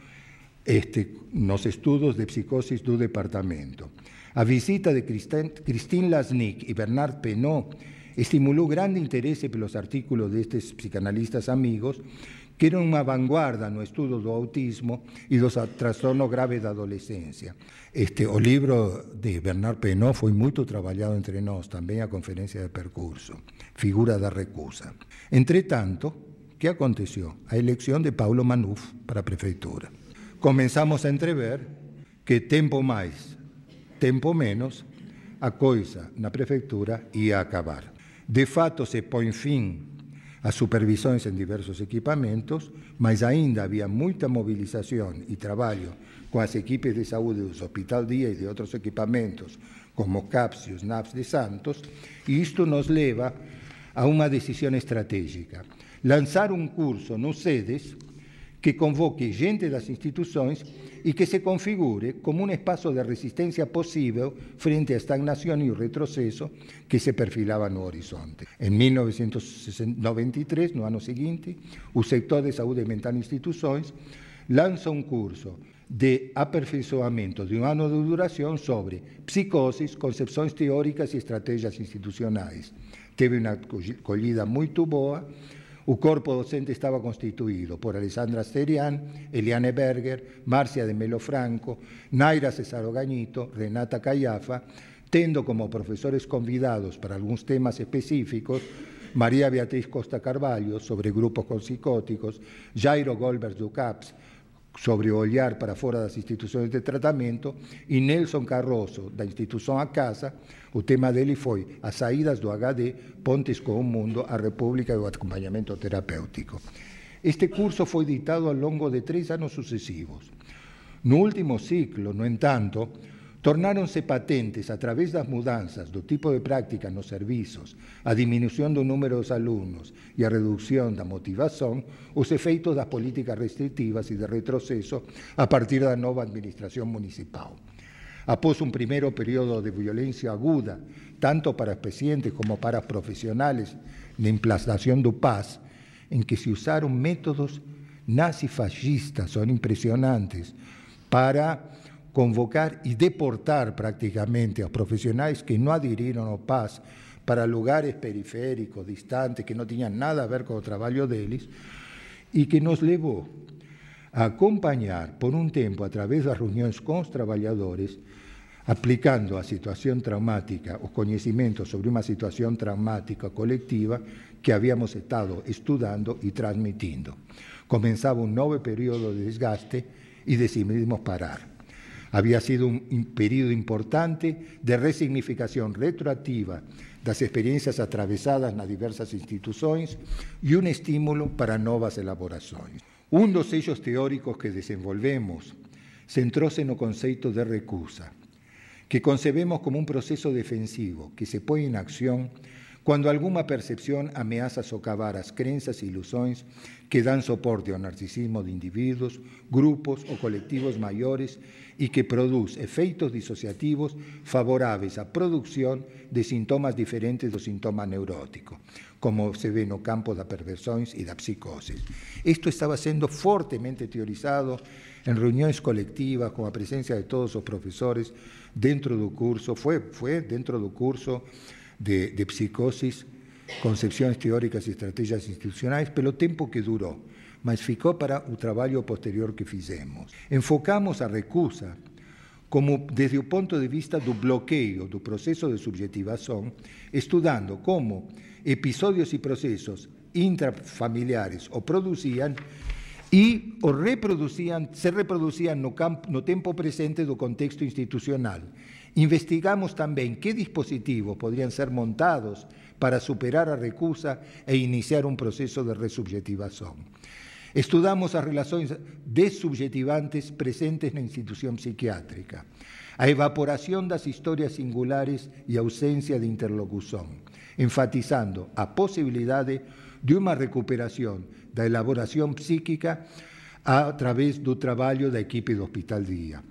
este, nos estudos de psicosis do departamento. A visita de Christine Lasnik e Bernard Penot estimulou grande interesse pelos artículos destes psicanalistas amigos, que eram uma vanguarda no estudo do autismo e dos transtornos graves da adolescência. Este, o livro de Bernard Penot foi muito trabalhado entre nós, também a conferência de Percurso, Figura da Recusa. Entretanto, o que aconteceu? A eleição de Paulo Manuf para a prefeitura. Começamos a entrever que tempo mais, tempo menos, a coisa na prefeitura ia acabar. De fato, se põe fim às supervisões em diversos equipamentos, mas ainda havia muita mobilização e trabalho com as equipes de saúde do Hospital Dia e de outros equipamentos, como CAPS e os NAPS de Santos, e isto nos leva a uma decisão estratégica. Lançar um curso nos sedes que convoque gente das instituições e que se configure como um espaço de resistência possível frente à estagnação e o retrocesso que se perfilava no horizonte. Em mil novecentos e noventa e três, no ano seguinte, o setor de saúde mental e instituições lança um curso de aperfeiçoamento de um ano de duração sobre psicoses, concepções teóricas e estratégias institucionais. Teve uma acolhida muito boa. O corpo docente estava constituído por Alessandra Sterian, Eliane Berger, Márcia de Melo Franco, Naira Cesaro Gagnito, Renata Callafa, tendo como professores convidados para alguns temas específicos Maria Beatriz Costa Carvalho, sobre grupos com psicóticos, Jairo Goldberg do CAPS, sobre o olhar para fora das instituições de tratamento, e Nelson Carroso, da instituição A Casa. O tema dele foi as saídas do H D, pontes com o mundo, a República e o acompanhamento terapêutico. Este curso foi ditado ao longo de três anos sucessivos. No último ciclo, no entanto, tornaram-se patentes, através das mudanças do tipo de prática nos serviços, a diminuição do número dos alunos e a redução da motivação, os efeitos das políticas restritivas e de retrocesso a partir da nova administração municipal. Após um primeiro período de violência aguda, tanto para os pacientes como para os profissionais na implantação do P A S, em que se usaram métodos nazifascistas, são impressionantes, para convocar e deportar praticamente aos profissionais que não aderiram ao P A S para lugares periféricos, distantes, que não tinham nada a ver com o trabalho deles, e que nos levou a acompanhar por um tempo, através das reuniões com os trabalhadores, aplicando a situação traumática, os conhecimentos sobre uma situação traumática coletiva que havíamos estado estudando e transmitindo. Começava um novo período de desgaste e decidimos parar. Havia sido um período importante de ressignificação retroativa das experiências atravessadas nas diversas instituições e um estímulo para novas elaborações. Um dos eixos teóricos que desenvolvemos centrou-se no conceito de recusa, que concebemos como um processo defensivo que se põe em ação quando alguma percepção ameaça socavar as crenças e ilusões que dão soporte ao narcisismo de indivíduos, grupos ou coletivos maiores e que produz efeitos dissociativos favoráveis à produção de sintomas diferentes do sintoma neurótico, como se vê no campo das perversões e da psicose. Isto estava sendo fortemente teorizado em reuniões coletivas, com a presença de todos os professores dentro do curso, foi, foi dentro do curso de, de psicosis, concepções teóricas e estratégias institucionais, pelo tempo que durou, mas ficou para o trabalho posterior que fizemos. Enfocamos a recusa como desde o ponto de vista do bloqueio do processo de subjetivação, estudando como episódios e processos intrafamiliares o produziam e o reproduziam, se reproduziam no, campo, no tempo presente do contexto institucional. Investigamos também que dispositivos poderiam ser montados para superar a recusa e iniciar um processo de resubjetivação. Estudamos as relações dessubjetivantes presentes na instituição psiquiátrica, a evaporação das histórias singulares e a ausência de interlocução, enfatizando a possibilidade de uma recuperação da elaboração psíquica através do trabalho da equipe do Hospital Dia.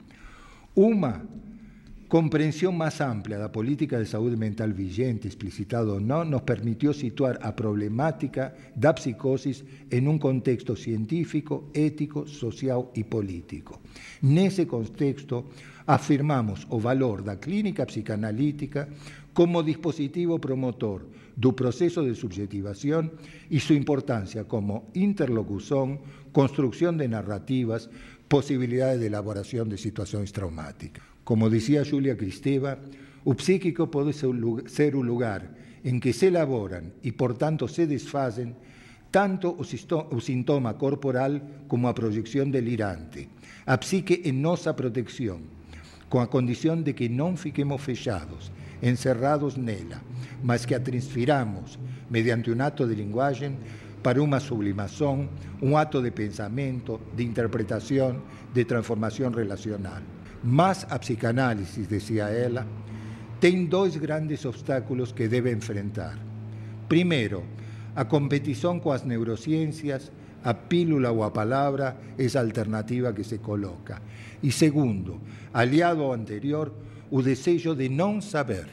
Uma compreensão mais ampla da política de saúde mental vigente, explicitada ou não, nos permitiu situar a problemática da psicose em um contexto científico, ético, social e político. Nesse contexto, afirmamos o valor da clínica psicanalítica como dispositivo promotor do processo de subjetivação e sua importância como interlocução, construção de narrativas, possibilidade de elaboração de situações traumáticas. Como dizia Júlia Kristeva, o psíquico pode ser o lugar em que se elaboram e, portanto, se desfazem tanto o sintoma corporal como a projeção delirante. A psique é nossa proteção, com a condição de que não fiquemos fechados, encerrados nela, mas que a transfiramos, mediante um ato de linguagem, para uma sublimação, um ato de pensamento, de interpretação, de transformação relacional. Mas a psicanálise, dizia ela, tem dois grandes obstáculos que deve enfrentar. Primeiro, a competição com as neurociências, a pílula ou a palavra é a alternativa que se coloca. E segundo, aliado ao anterior, o desejo de não saber,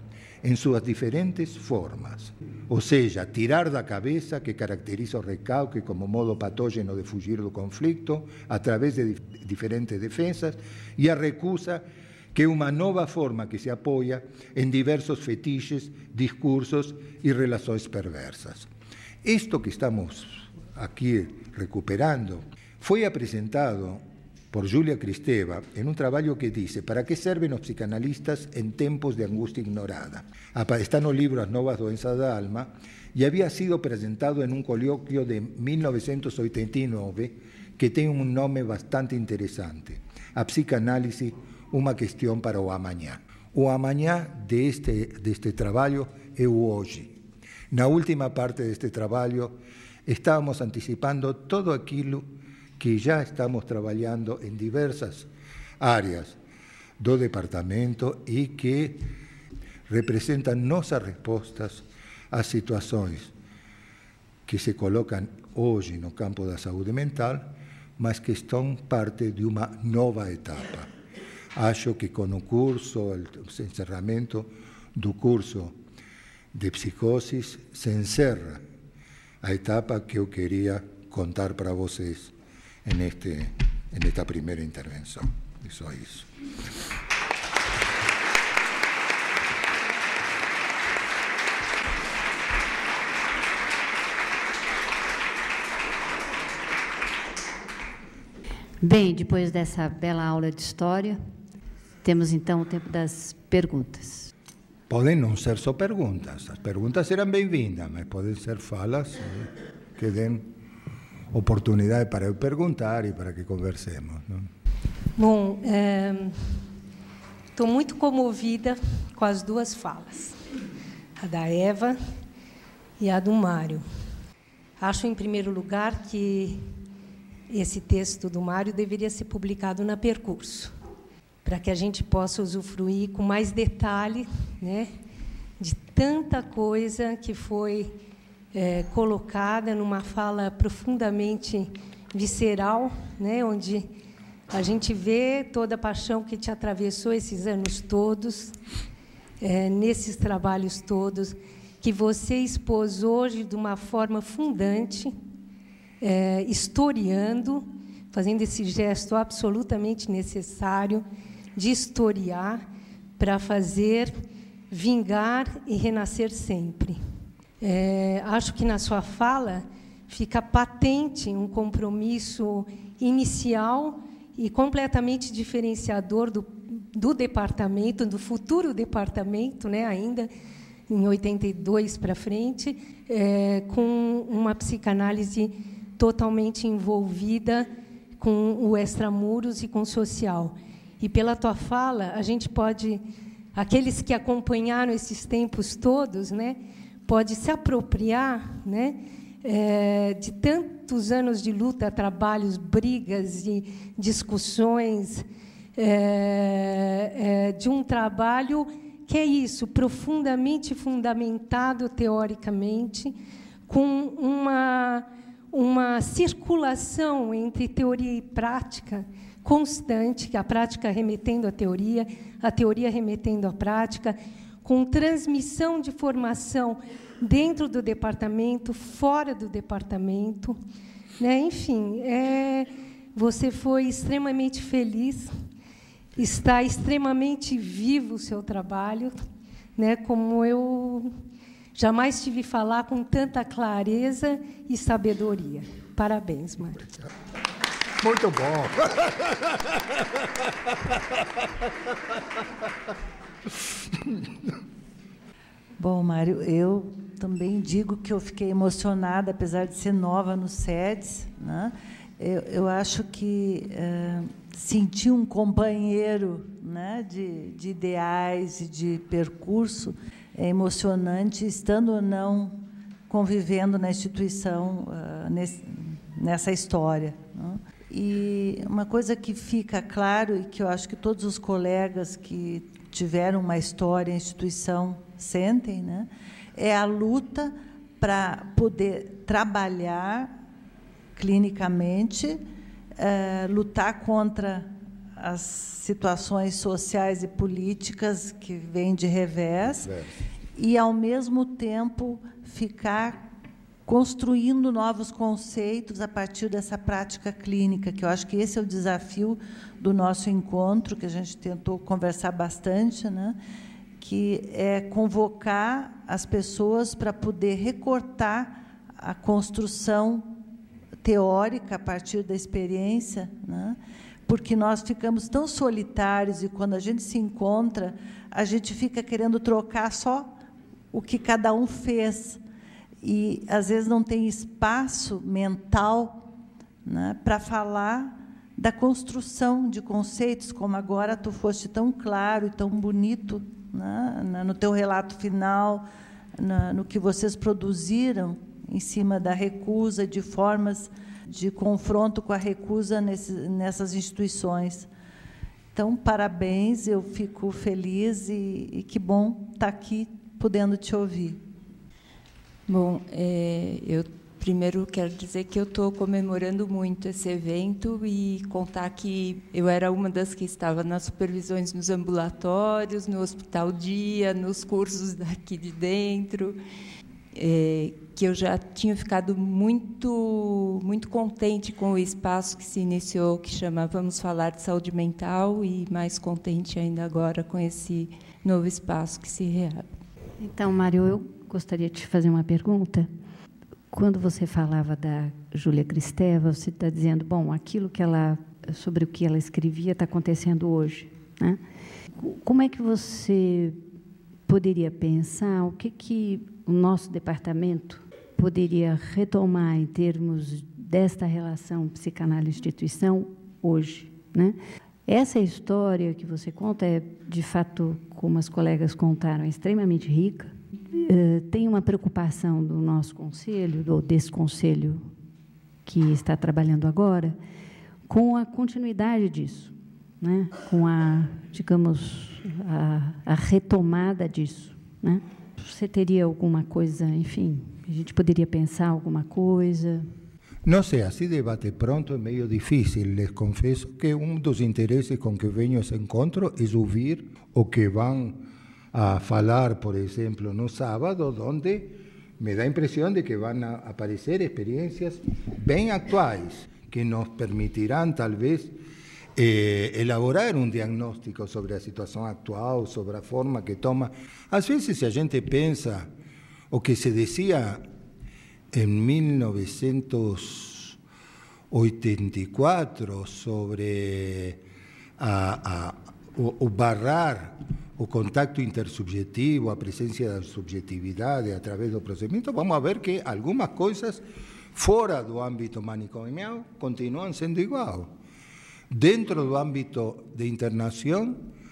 em suas diferentes formas. Ou seja, tirar da cabeça, que caracteriza o recalque como modo patógeno de fugir do conflito, através de diferentes defensas, e a recusa, que é uma nova forma que se apoia em diversos fetiches, discursos e relações perversas. Isto que estamos aqui recuperando foi apresentado por Júlia Kristeva em um trabalho que diz para que servem os psicanalistas em tempos de angústia ignorada. Está no livro As Novas Doenças da Alma e havia sido apresentado em um colóquio de mil novecentos e oitenta e nove que tem um nome bastante interessante. A psicanálise, uma questão para o amanhã. O amanhã deste, deste trabalho é o hoje. Na última parte deste trabalho, estávamos antecipando todo aquilo que já estamos trabalhando em diversas áreas do departamento e que representam nossas respostas às situações que se colocam hoje no campo da saúde mental, mas que estão parte de uma nova etapa. Acho que com o curso, o encerramento do curso de psicosis, se encerra a etapa que eu queria contar para vocês en, este, en esta primera intervención. Eso es. Bem, depois dessa bela aula de história, temos então o tempo das perguntas. Podem não ser só perguntas. As perguntas serão bem-vindas, mas podem ser falas que deem oportunidade para eu perguntar e para que conversemos. Não? Bom, estou é, muito comovida com as duas falas, a da Eva e a do Mário. Acho, em primeiro lugar, que esse texto do Mário deveria ser publicado na Percurso, para que a gente possa usufruir com mais detalhe, né, de tanta coisa que foi é, colocada numa fala profundamente visceral, né, onde a gente vê toda a paixão que te atravessou esses anos todos, é, nesses trabalhos todos, que você expôs hoje de uma forma fundante, é, historiando, fazendo esse gesto absolutamente necessário de historiar para fazer vingar e renascer sempre. É, acho que na sua fala fica patente um compromisso inicial e completamente diferenciador do, do departamento, do futuro departamento, né, ainda em oitenta e dois para frente, é, com uma psicanálise totalmente envolvida com o extramuros e com o social. E, pela tua fala, a gente pode, aqueles que acompanharam esses tempos todos, né, pode se apropriar, né, é, de tantos anos de luta, trabalhos, brigas e discussões, é, é, de um trabalho que é isso, profundamente fundamentado teoricamente, com uma, uma circulação entre teoria e prática constante, a prática remetendo à teoria, a teoria remetendo à prática, com transmissão de formação dentro do departamento, fora do departamento, né? Enfim, é, você foi extremamente feliz, está extremamente vivo o seu trabalho, né? Como eu jamais tive falar com tanta clareza e sabedoria. Parabéns, Mário. Muito bom. Bom, Mário, eu também digo que eu fiquei emocionada, apesar de ser nova no SEDES, né? Eu, eu acho que é, sentir um companheiro, né, de, de ideais e de percurso é emocionante, estando ou não convivendo na instituição, uh, nesse, nessa história, né? E uma coisa que fica claro, e que eu acho que todos os colegas que tiveram uma história em instituição sentem, né, é a luta para poder trabalhar clinicamente, é, lutar contra as situações sociais e políticas que vêm de revés, é. E, ao mesmo tempo, ficar construindo novos conceitos a partir dessa prática clínica, que eu acho que esse é o desafio do nosso encontro, que a gente tentou conversar bastante, né? Que é convocar as pessoas para poder recortar a construção teórica a partir da experiência, né? Porque nós ficamos tão solitários e, quando a gente se encontra, a gente fica querendo trocar só o que cada um fez, e, às vezes, não tem espaço mental, né, para falar da construção de conceitos, como agora tu foste tão claro e tão bonito, né, no teu relato final, na, no que vocês produziram em cima da recusa, de formas de confronto com a recusa nesse, nessas instituições. Então, parabéns, eu fico feliz e, e que bom estar aqui podendo te ouvir. Bom, é, eu primeiro quero dizer que eu estou comemorando muito esse evento e contar que eu era uma das que estava nas supervisões nos ambulatórios, no Hospital Dia, nos cursos daqui de dentro, é, que eu já tinha ficado muito, muito contente com o espaço que se iniciou, que chama Vamos Falar de Saúde Mental, e mais contente ainda agora com esse novo espaço que se reabre. Então, Mário, eu gostaria de te fazer uma pergunta. Quando você falava da Júlia Kristeva, você está dizendo, bom, aquilo que ela, sobre o que ela escrevia está acontecendo hoje, né? Como é que você poderia pensar, o que, que o nosso departamento poderia retomar em termos desta relação psicanálise-instituição hoje, né? Essa história que você conta é, de fato, como as colegas contaram, é extremamente rica. Uh, tem uma preocupação do nosso conselho, do, desse conselho que está trabalhando agora, com a continuidade disso, né? Com a, digamos, a, a retomada disso, né? Você teria alguma coisa, enfim, a gente poderia pensar alguma coisa? Não sei, assim debate pronto é meio difícil. Les confesso que um dos interesses com que venho a esse encontro é ouvir o que vão a falar, por exemplo, no sábado, onde me dá a impressão de que vão a aparecer experiências bem atuais, que nos permitirão, talvez, eh, elaborar um diagnóstico sobre a situação atual, sobre a forma que toma. Às vezes, se a gente pensa o que se dizia em mil novecentos oitenta e quatro sobre a, a, o, o barrar o contato intersubjetivo, a presença da subjetividade através do procedimento, vamos a ver que algumas coisas fora do âmbito manicomial continuam sendo igual. Dentro do âmbito de internação,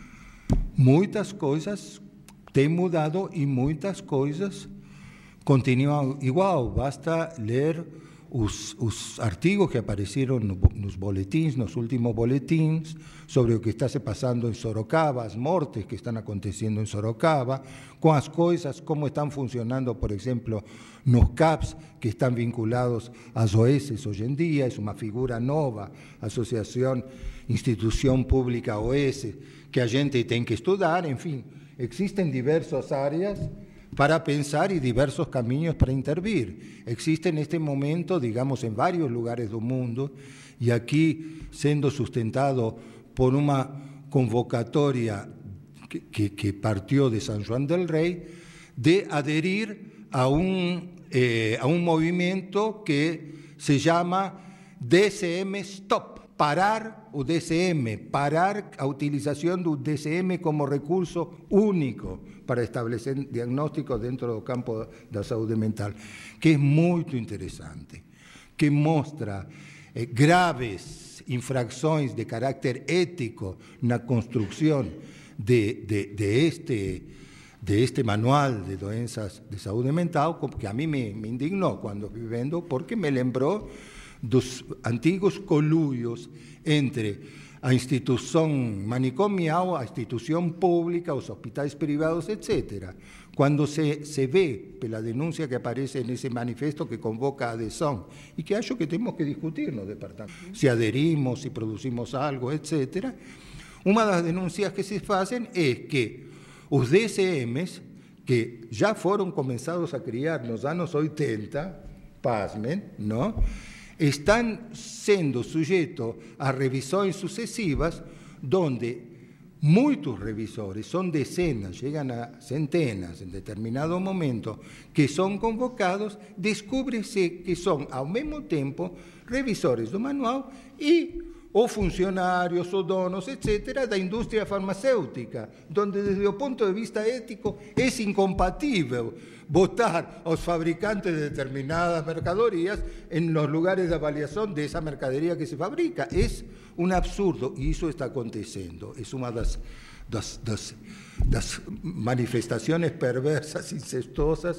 muitas coisas têm mudado e muitas coisas continuam igual. Basta ler os, os artigos que apareceram no, nos boletins, nos últimos boletins, sobre o que está se passando em Sorocaba, as mortes que estão acontecendo em Sorocaba, com as coisas, como estão funcionando, por exemplo, nos C A Ps, que estão vinculados às O S hoje em dia. É uma figura nova, Associação Instituição Pública O S, que a gente tem que estudar. Enfim, existem diversas áreas para pensar e diversos caminhos para intervir. Existe neste momento, digamos, em vários lugares do mundo, e aqui sendo sustentado por uma convocatória que, que, que partiu de São João del Rei, de aderir a um, eh, a um movimento que se chama D C M Stop. Parar o D C M, parar a utilização do D C M como recurso único para estabelecer diagnósticos dentro do campo da saúde mental, que é muito interessante, que mostra eh, graves infrações de caráter ético na construção de, de, de, este, de este manual de doenças de saúde mental, que a mim me, me indignou quando fui vendo, porque me lembrou dos antigos coluios entre a instituição manicomial, a instituição pública, os hospitais privados, etcétera. Quando se, se vê, pela denúncia que aparece nesse manifesto que convoca a adesão, e que acho que temos que discutir no departamento, se aderimos, se produzimos algo, etcétera, uma das denúncias que se fazem é que os D C Ms, que já foram começados a criar nos anos oitenta, pasmem, não? Estão sendo sujeitos a revisões sucessivas, onde muitos revisores, são dezenas, chegam a centenas em determinado momento, que são convocados, descobre-se que são, ao mesmo tempo, revisores do manual e ou funcionários, ou donos, etcétera, da indústria farmacêutica, onde, desde o ponto de vista ético, é incompatível votar aos fabricantes de determinadas mercadorias em los lugares de avaliação dessa mercadoria que se fabrica. É um absurdo, e isso está acontecendo. É uma das, das, das, das manifestações perversas, incestuosas,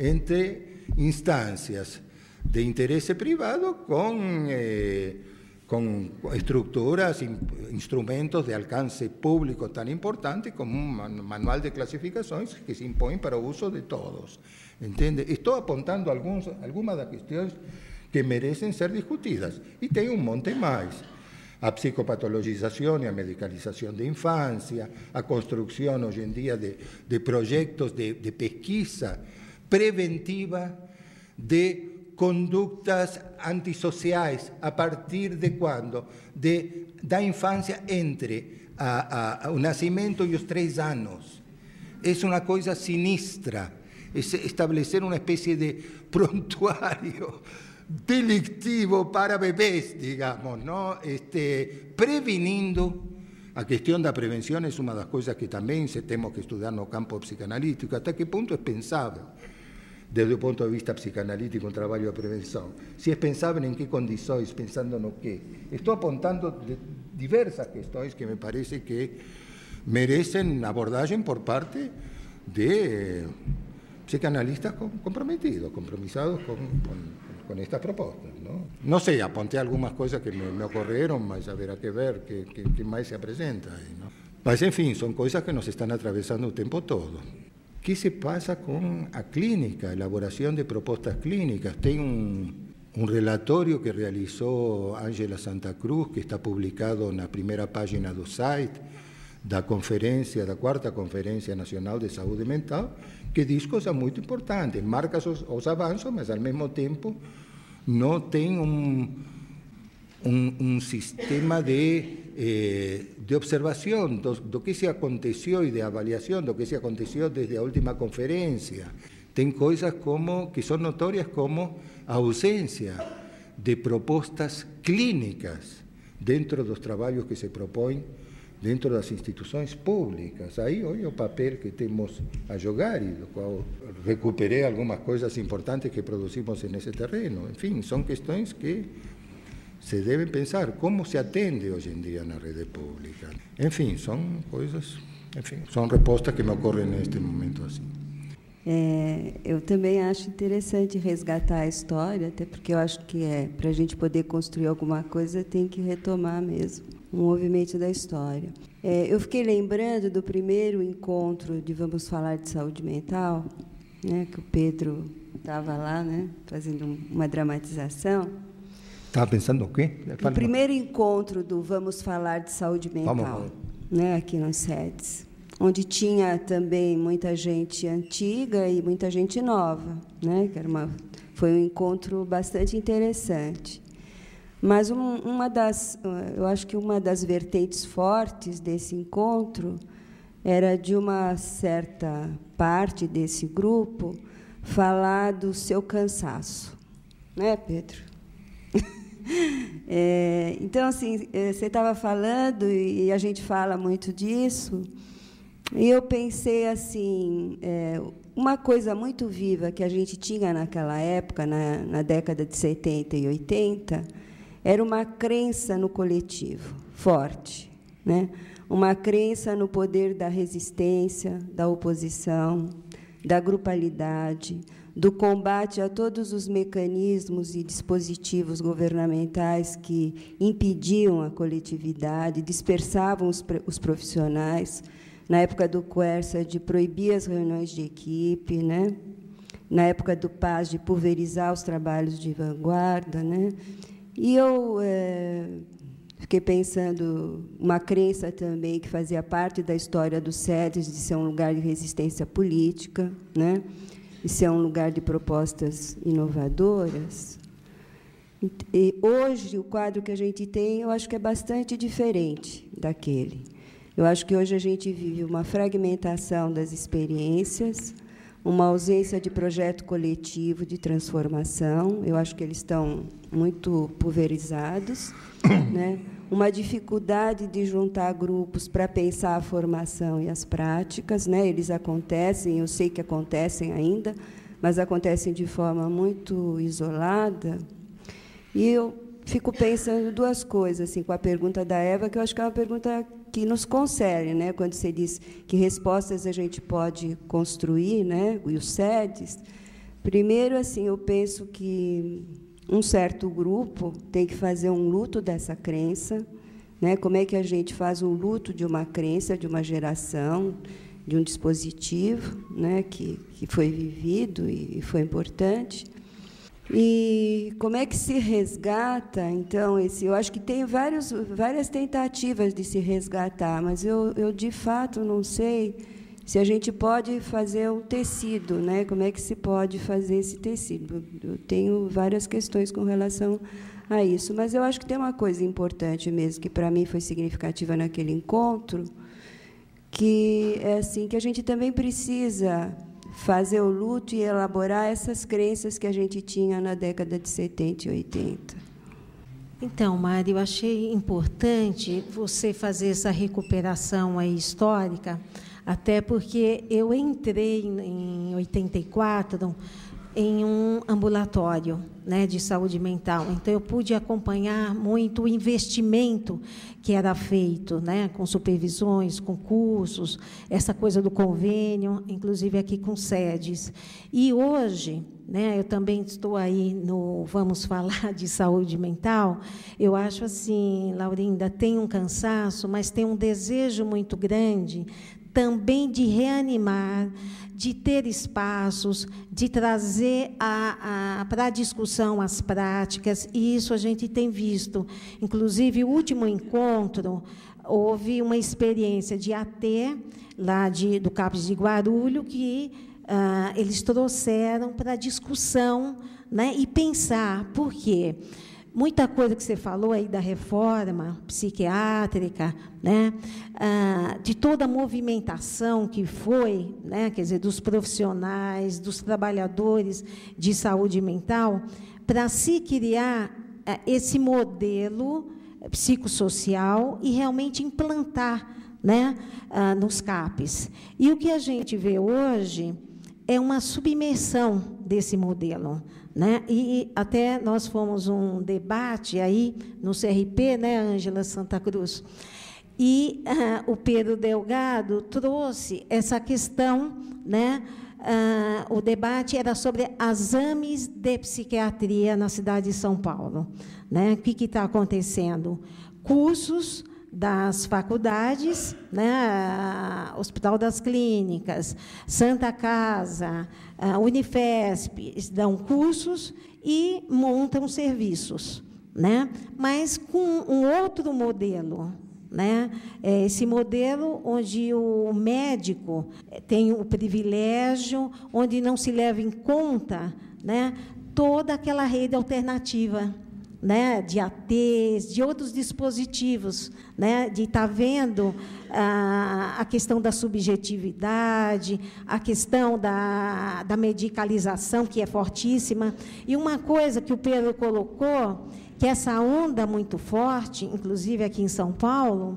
entre instâncias de interesse privado com... Eh, con estructuras, instrumentos de alcance público tan importantes como un manual de clasificaciones que se imponen para uso de todos. ¿Entiende? Estoy apuntando alguns, algunas de las cuestiones que merecen ser discutidas. Y tengo un monte más. A psicopatologización y a medicalización de infancia, a construcción hoy en día de, de proyectos de, de pesquisa preventiva de conductas antisociais, a partir de quando? De, da infância entre a, a, o nascimento e os três anos. É uma coisa sinistra, é estabelecer uma espécie de prontuário delictivo para bebês, digamos, não? Este, prevenindo. A questão da prevenção é uma das coisas que também temos que estudar no campo psicanalítico, até que ponto é pensável, desde o ponto de vista psicanalítico, um trabalho de prevenção. Se é pensável em que condições, pensando no quê. Estou apontando diversas questões que me parece que merecem abordagem por parte de psicanalistas comprometidos, compromissados com, com, con estas propuestas, ¿no? No sé, apunté algunas cosas que me, me ocurrieron, mas habrá que ver qué, qué, qué más se presenta ahí, ¿no? Mas, en fin, son cosas que nos están atravesando el tiempo todo. ¿Qué se pasa con la clínica, elaboración de propuestas clínicas? Tengo un, un relatorio que realizó Ángela Santa Cruz, que está publicado en la primera página del site da conferência, da quarta Conferência Nacional de Saúde Mental, que diz coisas muito importantes, marca os, os avanços, mas, ao mesmo tempo, não tem um, um, um sistema de, eh, de observação do, do que se aconteceu e de avaliação do que se aconteceu desde a última conferência. Tem coisas como, que são notórias, como a ausência de propostas clínicas dentro dos trabalhos que se propõem dentro das instituições públicas. Aí, olha o papel que temos a jogar, e do qual recuperei algumas coisas importantes que produzimos nesse terreno. Enfim, são questões que se devem pensar. Como se atende hoje em dia na rede pública? Enfim, são coisas, enfim, são respostas que me ocorrem neste momento assim. É, eu também acho interessante resgatar a história, até porque eu acho que é, para a gente poder construir alguma coisa, tem que retomar mesmo o movimento da história. É, eu fiquei lembrando do primeiro encontro de Vamos Falar de Saúde Mental, né, que o Pedro estava lá, né, fazendo uma dramatização. Estava pensando o quê? O primeiro encontro do Vamos Falar de Saúde Mental, né, aqui nos SEDES, onde tinha também muita gente antiga e muita gente nova, né, que era uma, foi um encontro bastante interessante. Mas um, uma das, eu acho que uma das vertentes fortes desse encontro era de uma certa parte desse grupo falar do seu cansaço, né, Pedro? É, então, assim, você estava falando e a gente fala muito disso. E eu pensei assim, é, uma coisa muito viva que a gente tinha naquela época, na, na década de setenta e oitenta, era uma crença no coletivo, forte, né? Uma crença no poder da resistência, da oposição, da grupalidade, do combate a todos os mecanismos e dispositivos governamentais que impediam a coletividade, dispersavam os, os profissionais. Na época do Quercia, de proibir as reuniões de equipe, né? Na época do Paz, de pulverizar os trabalhos de vanguarda, né? E eu é, fiquei pensando, uma crença também que fazia parte da história do SEDES, de ser um lugar de resistência política, né? De ser um lugar de propostas inovadoras. E hoje, o quadro que a gente tem, eu acho que é bastante diferente daquele. Eu acho que hoje a gente vive uma fragmentação das experiências, uma ausência de projeto coletivo de transformação. Eu acho que eles estão muito pulverizados, né? Uma dificuldade de juntar grupos para pensar a formação e as práticas, né? Eles acontecem, eu sei que acontecem ainda, mas acontecem de forma muito isolada. E eu fico pensando duas coisas, assim, com a pergunta da Eva, que eu acho que é uma pergunta que nos concerne, né? Quando você diz que respostas a gente pode construir, né? E os SEDES. Primeiro, assim, eu penso que um certo grupo tem que fazer um luto dessa crença, né? Como é que a gente faz um luto de uma crença, de uma geração, de um dispositivo, né? Que, que foi vivido e foi importante. E como é que se resgata, então, esse... Eu acho que tem vários, várias tentativas de se resgatar, mas eu, eu, de fato, não sei se a gente pode fazer um tecido, né? Como é que se pode fazer esse tecido? Eu tenho várias questões com relação a isso, mas eu acho que tem uma coisa importante mesmo, que, para mim, foi significativa naquele encontro, que é assim, que a gente também precisa fazer o luto e elaborar essas crenças que a gente tinha na década de setenta e oitenta. Então, Mari, eu achei importante você fazer essa recuperação aí histórica, até porque eu entrei em oitenta e quatro em um ambulatório, né, de saúde mental. Então, eu pude acompanhar muito o investimento que era feito, né, com supervisões, com cursos, essa coisa do convênio, inclusive aqui com SEDES. E hoje, né? Eu também estou aí no Vamos Falar de Saúde Mental. Eu acho assim, Laurinda, tem um cansaço, mas tem um desejo muito grande também de reanimar, de ter espaços, de trazer a, a, para a discussão as práticas, e isso a gente tem visto. Inclusive, o último encontro, houve uma experiência de A T, lá de, do CAPES de Guarulhos, que ah, eles trouxeram para a discussão, né, e pensar. Por quê? Muita coisa que você falou aí da reforma psiquiátrica, né, ah, de toda a movimentação que foi, né, quer dizer, dos profissionais, dos trabalhadores de saúde mental, para se criar ah, esse modelo psicossocial e realmente implantar, né, ah, nos CAPES. E o que a gente vê hoje é uma submersão desse modelo, né? E até nós fomos um debate aí no C R P, né, Ângela Santa Cruz, e ah, o Pedro Delgado trouxe essa questão, né? Ah, o debate era sobre as A M Es de psiquiatria na cidade de São Paulo, né? O que está acontecendo? Cursos das faculdades, né, Hospital das Clínicas, Santa Casa, Unifesp, dão cursos e montam serviços, né, mas com um outro modelo, né, esse modelo onde o médico tem o privilégio, onde não se leva em conta, né, toda aquela rede alternativa, né, de A Ts, de outros dispositivos, né, de estar vendo a, a questão da subjetividade, a questão da, da medicalização, que é fortíssima. E uma coisa que o Pedro colocou, que essa onda muito forte, inclusive aqui em São Paulo,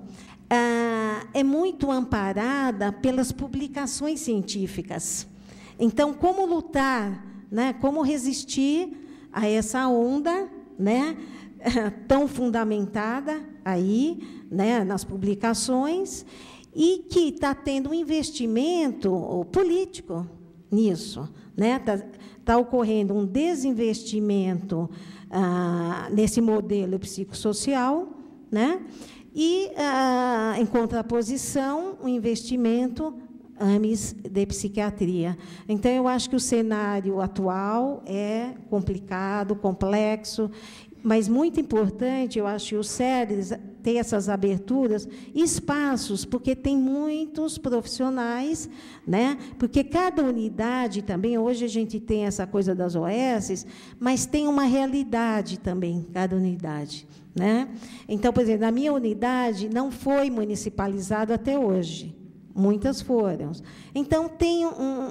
ah, é muito amparada pelas publicações científicas. Então, como lutar, né, como resistir a essa onda, né, tão fundamentada aí, né, nas publicações, e que está tendo um investimento político nisso, né? Está tá ocorrendo um desinvestimento ah, nesse modelo psicossocial, né? E, ah, em contraposição, um investimento A M Es de psiquiatria. Então, eu acho que o cenário atual é complicado, complexo, mas muito importante, eu acho que o SEDES ter essas aberturas, espaços, porque tem muitos profissionais, né? Porque cada unidade também, hoje a gente tem essa coisa das O S, mas tem uma realidade também, cada unidade, né? Então, por exemplo, na minha unidade não foi municipalizado até hoje. Muitas foram. Então, tem um,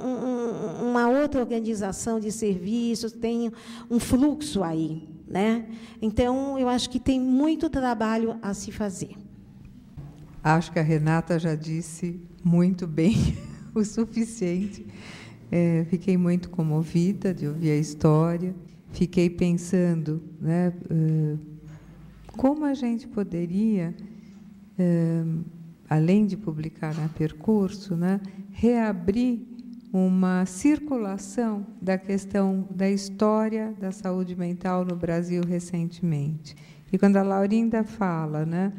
um, uma outra organização de serviços, tem um fluxo aí, né? Então, eu acho que tem muito trabalho a se fazer. Acho que a Renata já disse muito bem o suficiente. É, fiquei muito comovida de ouvir a história. Fiquei pensando, né, uh, como a gente poderia... Uh, além de publicar na Percurso, né, reabrir uma circulação da questão da história da saúde mental no Brasil recentemente. E quando a Laurinda fala, né,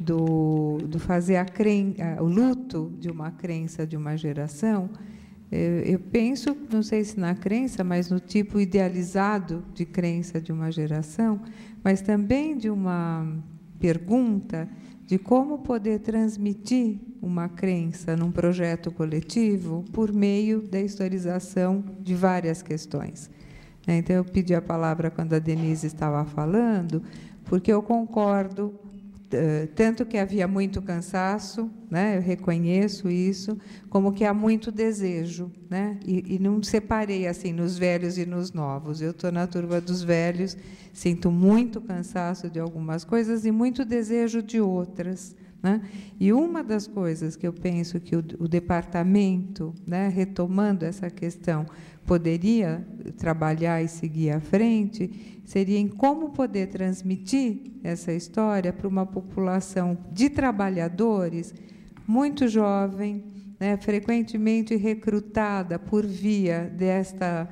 do, do fazer a cren o luto de uma crença de uma geração, eu, eu penso, não sei se na crença, mas no tipo idealizado de crença de uma geração, mas também de uma pergunta de como poder transmitir uma crença num projeto coletivo por meio da historização de várias questões. Então, eu pedi a palavra quando a Denise estava falando, porque eu concordo, tanto que havia muito cansaço, né, eu reconheço isso, como que há muito desejo, né, e, e não separei assim nos velhos e nos novos. Eu estou na turma dos velhos, sinto muito cansaço de algumas coisas e muito desejo de outras, né? E uma das coisas que eu penso que o, o departamento, né, retomando essa questão, poderia trabalhar e seguir à frente, seria em como poder transmitir essa história para uma população de trabalhadores muito jovem, né, frequentemente recrutada por via desta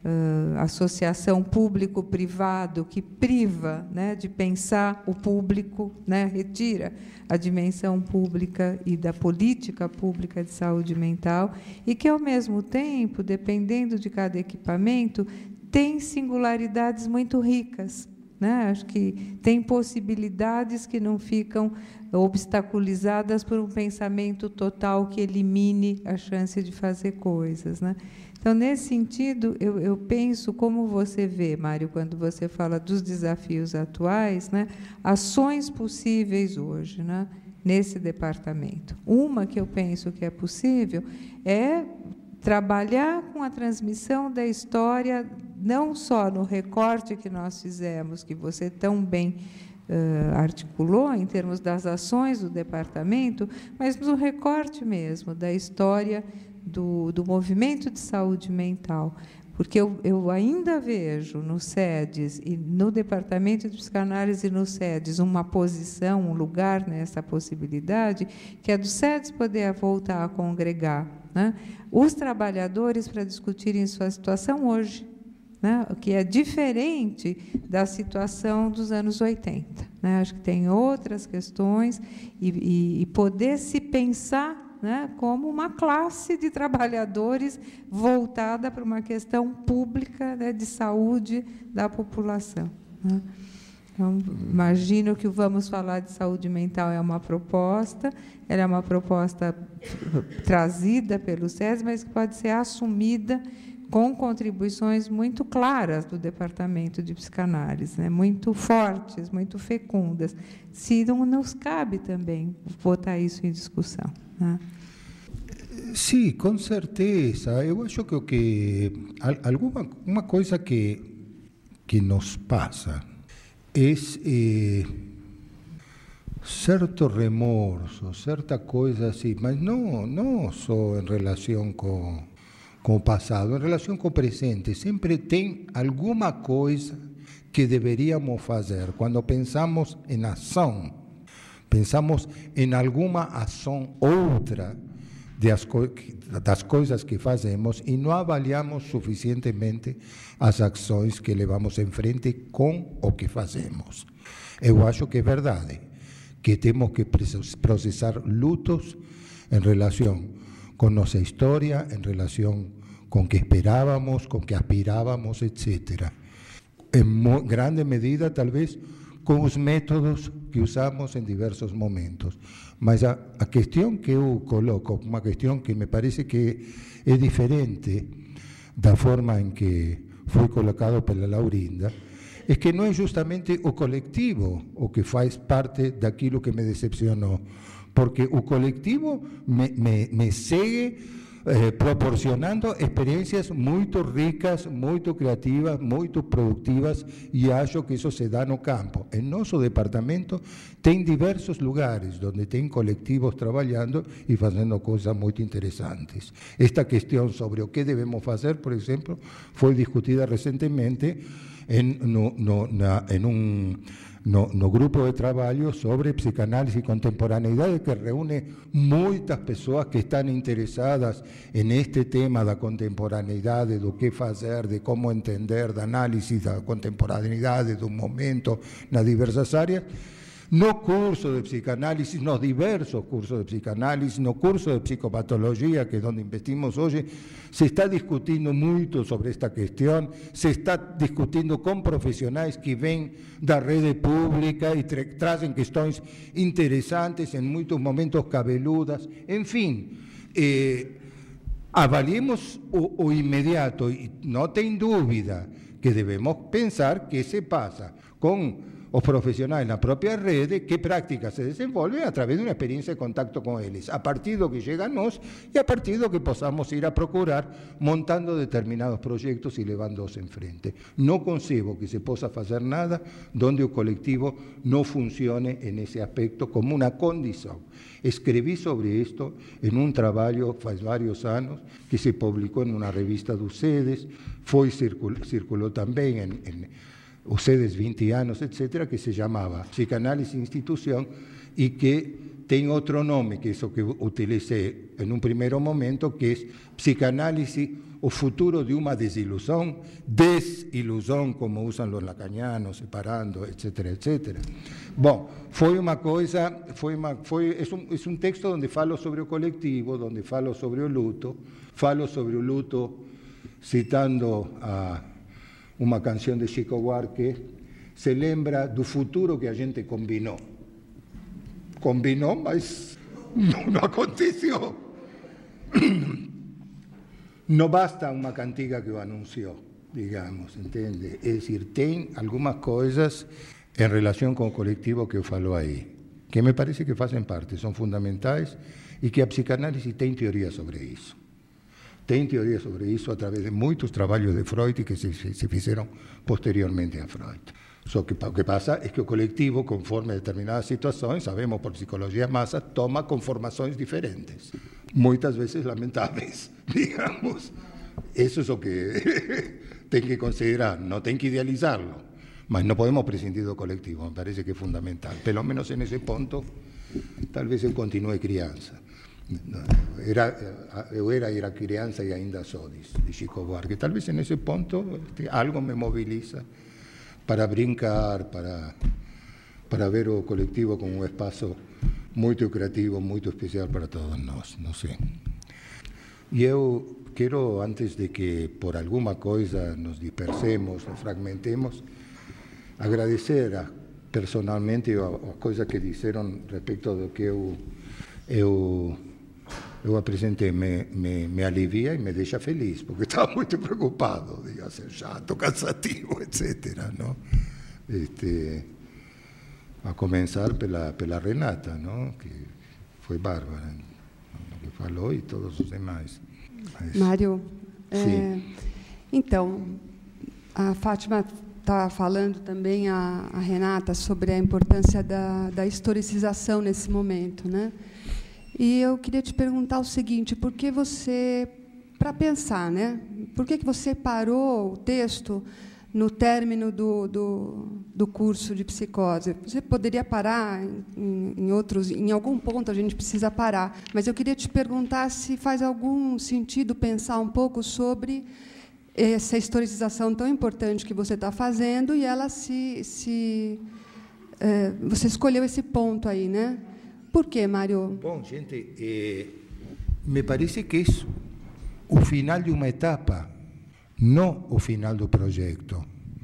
uh, associação público-privado que priva, né, de pensar o público, né, retira a dimensão pública e da política pública de saúde mental, e que, ao mesmo tempo, dependendo de cada equipamento, tem singularidades muito ricas. Né? Acho que tem possibilidades que não ficam obstaculizadas por um pensamento total que elimine a chance de fazer coisas. Né? Então, nesse sentido, eu, eu penso, como você vê, Mário, quando você fala dos desafios atuais, né, ações possíveis hoje, né, nesse departamento. Uma que eu penso que é possível é trabalhar com a transmissão da história, não só no recorte que nós fizemos, que você tão bem uh, articulou, em termos das ações do departamento, mas no recorte mesmo da história do, do movimento de saúde mental. Porque eu, eu ainda vejo no SEDES e no Departamento de Psicanálise e no SEDES uma posição, um lugar nessa possibilidade, que é do SEDES poder voltar a congregar, né, os trabalhadores para discutirem sua situação hoje, né, o que é diferente da situação dos anos oitenta. Né? Acho que tem outras questões e, e, e poder se pensar, né, como uma classe de trabalhadores voltada para uma questão pública, né, de saúde da população. Né? Então, imagino que o Vamos Falar de Saúde Mental é uma proposta, ela é uma proposta trazida pelo SEDES, mas que pode ser assumida com contribuições muito claras do Departamento de Psicanálise, né, muito fortes, muito fecundas. Se não nos cabe também botar isso em discussão. Né? Sim, com certeza. Eu acho que, que alguma uma coisa que, que nos passa é eh, certo remorso, certa coisa assim, mas não, não só em relação com, com o passado, em relação com o presente. Sempre tem alguma coisa que deveríamos fazer. Quando pensamos em ação, pensamos em alguma ação outra das, co das coisas que fazemos e não avaliamos suficientemente as ações que levamos em frente com o que fazemos. Eu acho que é verdade que temos que processar lutos em relação com nossa história, em relação com o que esperávamos, com o que aspirávamos, etcétera. Em grande medida, talvez, com os métodos que usamos em diversos momentos. Mas a, a questão que eu coloco, uma questão que me parece que é diferente da forma em que foi colocado pela Laurinda, é que não é justamente o coletivo o que faz parte daquilo que me decepcionou, porque o coletivo me, me, me segue Eh, proporcionando experiências muito ricas, muito criativas, muito produtivas, e acho que isso se dá no campo. Em nosso departamento tem diversos lugares onde tem coletivos trabalhando e fazendo coisas muito interessantes. Esta questão sobre o que devemos fazer, por exemplo, foi discutida recentemente em, no, no, na, em um No, no grupo de trabalho sobre psicanálise e contemporaneidade, que reúne muitas pessoas que estão interessadas neste tema da contemporaneidade, do que fazer, de como entender, da análise da contemporaneidade, do momento, nas diversas áreas. No curso de psicanálise, nos diversos cursos de psicanálise, no curso de psicopatologia, que é onde investimos hoje, se está discutindo muito sobre esta questão, se está discutindo com profissionais que vêm da rede pública e tra trazem questões interessantes, em muitos momentos cabeludas. Enfim, eh, avaliemos o, o imediato e não tem dúvida que devemos pensar que se passa com os profissionais na própria rede, que práticas se desenvolvem a través de uma experiência de contato com eles, a partir do que chega a nós e a partir do que possamos ir a procurar, montando determinados projetos e levando-os em frente. Não concebo que se possa fazer nada onde o coletivo não funcione nesse aspecto como uma condição. Escrevi sobre isto em um trabalho faz vários anos, que se publicou em uma revista do SEDES, foi, circul, circulou também em, em o SEDES vinte anos, etcétera, que se chamava Psicanálise e Instituição, e que tem outro nome, que é isso que eu utilizei em um primeiro momento, que é psicanálise, o futuro de uma desilusão, desilusão, como usam os lacanianos, separando, etc, etcétera. Bom, foi uma coisa, foi uma, foi, é, um, é um texto onde falo sobre o coletivo, onde falo sobre o luto, falo sobre o luto citando a, uma canção de Chico Buarque, se lembra do futuro que a gente combinou. Combinou, mas não, não aconteceu. Não basta uma cantiga que o anunciou, digamos, entende? É decir, tem algumas coisas em relação com o coletivo que eu falo aí, que me parece que fazem parte, são fundamentais, e que a psicanálise tem teoria sobre isso. Tem teoria sobre isso através de muitos trabalhos de Freud que se, se fizeram posteriormente a Freud. Só que o que passa é que o coletivo, conforme a determinadas situações, sabemos por psicologia massa, toma conformações diferentes, muitas vezes lamentáveis, digamos. Isso é o que tem que considerar, não tem que idealizá-lo, mas não podemos prescindir do coletivo, me parece que é fundamental. Pelo menos nesse ponto, talvez eu continue criança. Era, eu era, era criança e ainda sou, de Chico Buarque. Talvez nesse ponto algo me mobiliza para brincar, para, para ver o coletivo como um espaço muito criativo, muito especial para todos nós, não sei. E eu quero, antes de que por alguma coisa nos dispersemos, nos fragmentemos, agradecer a, personalmente as coisas que disseram respeito do que eu, eu, eu apresentei. Me, me, me alivia e me deixa feliz, porque estava muito preocupado, diga, ser chato, cansativo, etcétera. Não? Este, a começar pela, pela Renata, não? Que foi bárbara, o que falou, e todos os demais. Mas, Mário, é, então, a Fátima está falando também, a, a Renata, sobre a importância da, da historicização nesse momento, né? E eu queria te perguntar o seguinte, por que você, para pensar, né? Por que que você parou o texto no término do, do, do curso de psicose? Você poderia parar em, em outros, em algum ponto a gente precisa parar, mas eu queria te perguntar se faz algum sentido pensar um pouco sobre essa historicização tão importante que você está fazendo, e ela se, se é, você escolheu esse ponto aí, né? Por quê, Mário? Bom, gente, eh, me parece que é o final de uma etapa, não o final do projeto.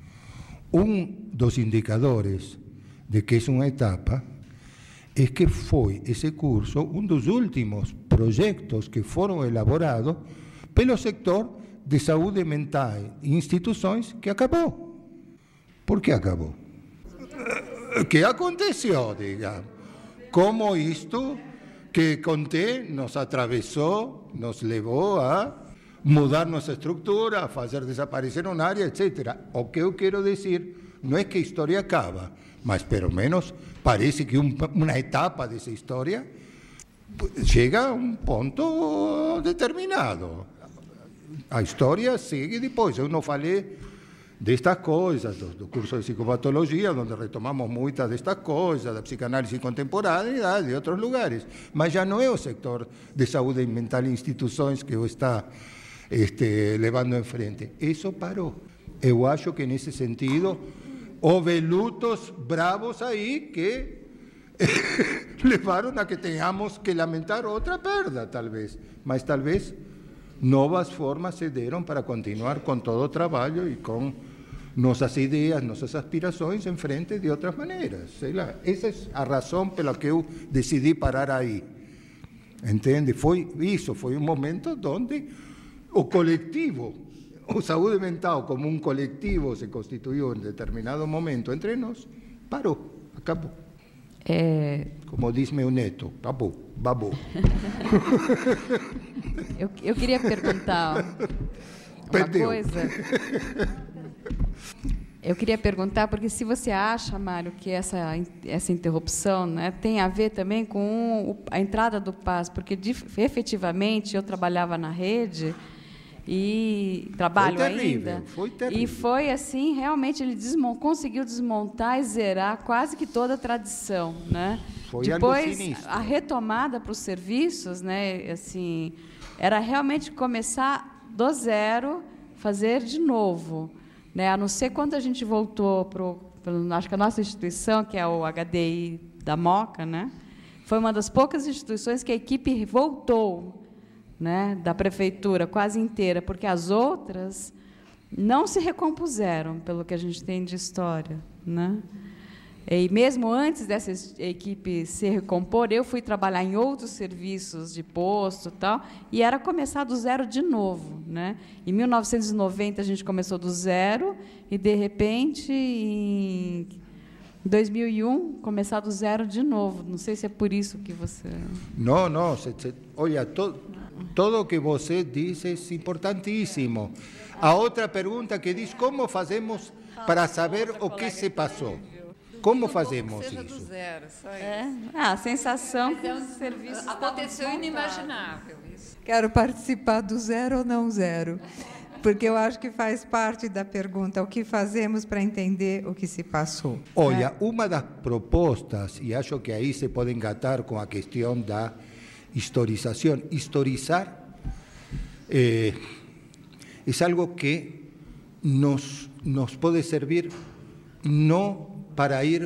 Um dos indicadores de que é uma etapa é que foi esse curso um dos últimos projetos que foram elaborados pelo setor de saúde mental e instituições que acabou. Por que acabou? O que aconteceu, digamos? Como isto que contei nos atravessou, nos levou a mudar nossa estrutura, a fazer desaparecer uma área, etcétera. O que eu quero dizer não é que a história acaba, mas pelo menos parece que um, uma etapa dessa história chega a um ponto determinado. A história segue depois. Eu não falei destas coisas, do, do curso de psicopatologia, onde retomamos muitas destas coisas, da psicanálise contemporânea e de outros lugares. Mas já não é o setor de saúde mental e instituições que o está este, levando em frente. Isso parou. Eu acho que, nesse sentido, houve lutos bravos aí que levaram a que tenhamos que lamentar outra perda, talvez. Mas talvez novas formas se deram para continuar com todo o trabalho e com nossas ideias, nossas aspirações em frente de outras maneiras. Sei lá. Essa é a razão pela que eu decidi parar aí. Entende? Foi isso, foi um momento onde o coletivo, o saúde mental como um coletivo se constituiu em determinado momento entre nós, parou, acabou. É... Como diz meu neto, babou, babou. eu, eu queria perguntar uma Perdeu. coisa. Eu queria perguntar, porque se você acha, Mário, que essa, essa interrupção, né, tem a ver também com a entrada do P A S, porque de, efetivamente eu trabalhava na rede e trabalho foi terrível, ainda. Foi terrível. E foi assim, realmente ele desmont, conseguiu desmontar e zerar quase que toda a tradição, né? Foi Depois algo sinistro. A retomada para os serviços, né? Assim, era realmente começar do zero, fazer de novo, né? A não ser quando a gente voltou para, acho que a nossa instituição, que é o H D I da Moca, né? Foi uma das poucas instituições que a equipe voltou, né, da prefeitura quase inteira, porque as outras não se recompuseram, pelo que a gente tem de história, né? E mesmo antes dessa equipe se recompor, eu fui trabalhar em outros serviços de posto e tal, e era começar do zero de novo, né? Em mil novecentos e noventa a gente começou do zero e de repente em dois mil e um começar do zero de novo. Não sei se é por isso que você... Não, não. Se, se, olha, to, tudo o que você diz é importantíssimo. A outra pergunta que diz, como fazemos para saber o que se passou? Como fazemos isso? Do zero, só isso. É. Ah, a sensação que os serviços aconteceu inimaginável isso. Quero participar do zero ou não zero, porque eu acho que faz parte da pergunta, o que fazemos para entender o que se passou. Olha, né? Uma das propostas, e acho que aí se pode engatar com a questão da historização. Historizar eh, é algo que nos, nos pode servir não para ir,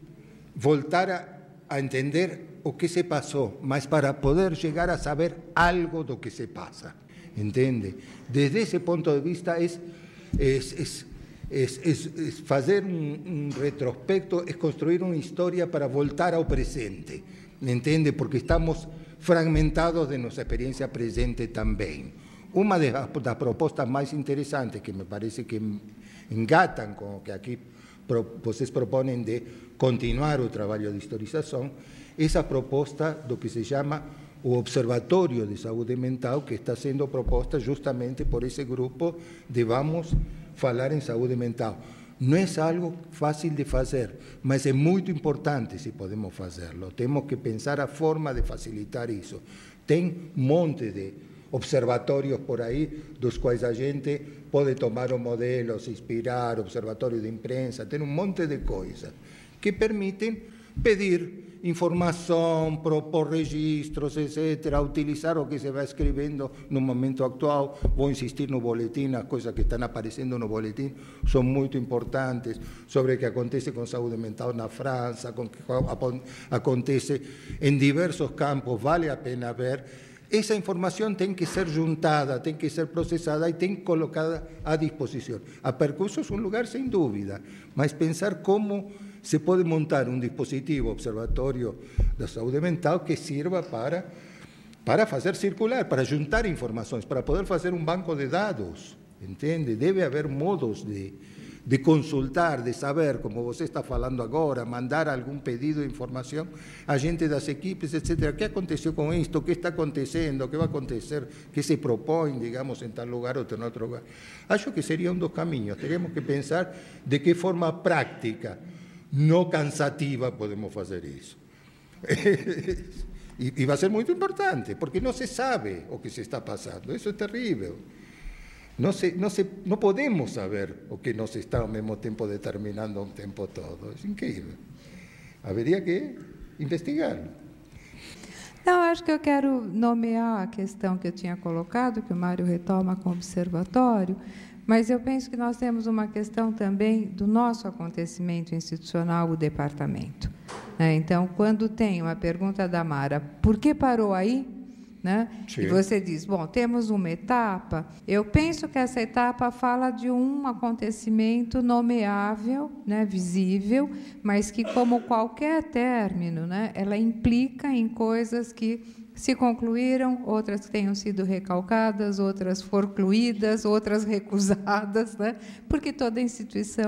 voltar a, a entender o que se passou, mas para poder chegar a saber algo do que se passa. ¿Entiende? Desde ese punto de vista es, es, es, es, es, es fazer un, un retrospecto, es construir una historia para voltar ao presente, ¿entiende? Porque estamos fragmentados de nuestra experiencia presente también. Una de las, das propostas más interesantes que me parece que engatan con lo que aquí pro, vocês proponen de continuar o trabalho de historização, essa proposta do que se chama o Observatório de Saúde Mental, que está sendo proposta justamente por esse grupo de Vamos Falar em Saúde Mental. Não é algo fácil de fazer, mas é muito importante se podemos fazê-lo. Temos que pensar a forma de facilitar isso. Tem um monte de observatórios por aí, dos quais a gente pode tomar o modelo, se inspirar, observatório de imprensa, tem um monte de coisas que permitem pedir informação, propor registros, etcétera, utilizar o que se vai escrevendo no momento atual. Vou insistir no boletim, as coisas que estão aparecendo no boletim são muito importantes, sobre o que acontece com saúde mental na França, com o que acontece em diversos campos, vale a pena ver. Essa informação tem que ser juntada, tem que ser processada e tem que colocada à disposição. A Percursos é um lugar sem dúvida, mas pensar como se pode montar um dispositivo, observatório da saúde mental, que sirva para, para fazer circular, para juntar informações, para poder fazer um banco de dados, entende? Deve haver modos de, de consultar, de saber, como você está falando agora, mandar algum pedido de informação a gente das equipes, etcétera. O que aconteceu com isto? O que está acontecendo? O que vai acontecer? O que se propõe, digamos, em tal lugar ou em outro lugar? Acho que seria um dos caminhos. Teríamos que pensar de que forma prática, não cansativa, podemos fazer isso. e, e vai ser muito importante, porque não se sabe o que se está passando. Isso é terrível. Não, se, não, se, não podemos saber o que nos está ao mesmo tempo determinando o tempo todo. É incrível. Haveria que investigá-lo. Não, acho que eu quero nomear a questão que eu tinha colocado, que o Mário retoma com o observatório, mas eu penso que nós temos uma questão também do nosso acontecimento institucional, o departamento. Então, quando tem uma pergunta da Mara, por que parou aí? Né? E você diz, bom, temos uma etapa. Eu penso que essa etapa fala de um acontecimento nomeável, né, visível, mas que, como qualquer término, né, ela implica em coisas que se concluíram, outras que tenham sido recalcadas, outras forcluídas, outras recusadas, né? Porque toda instituição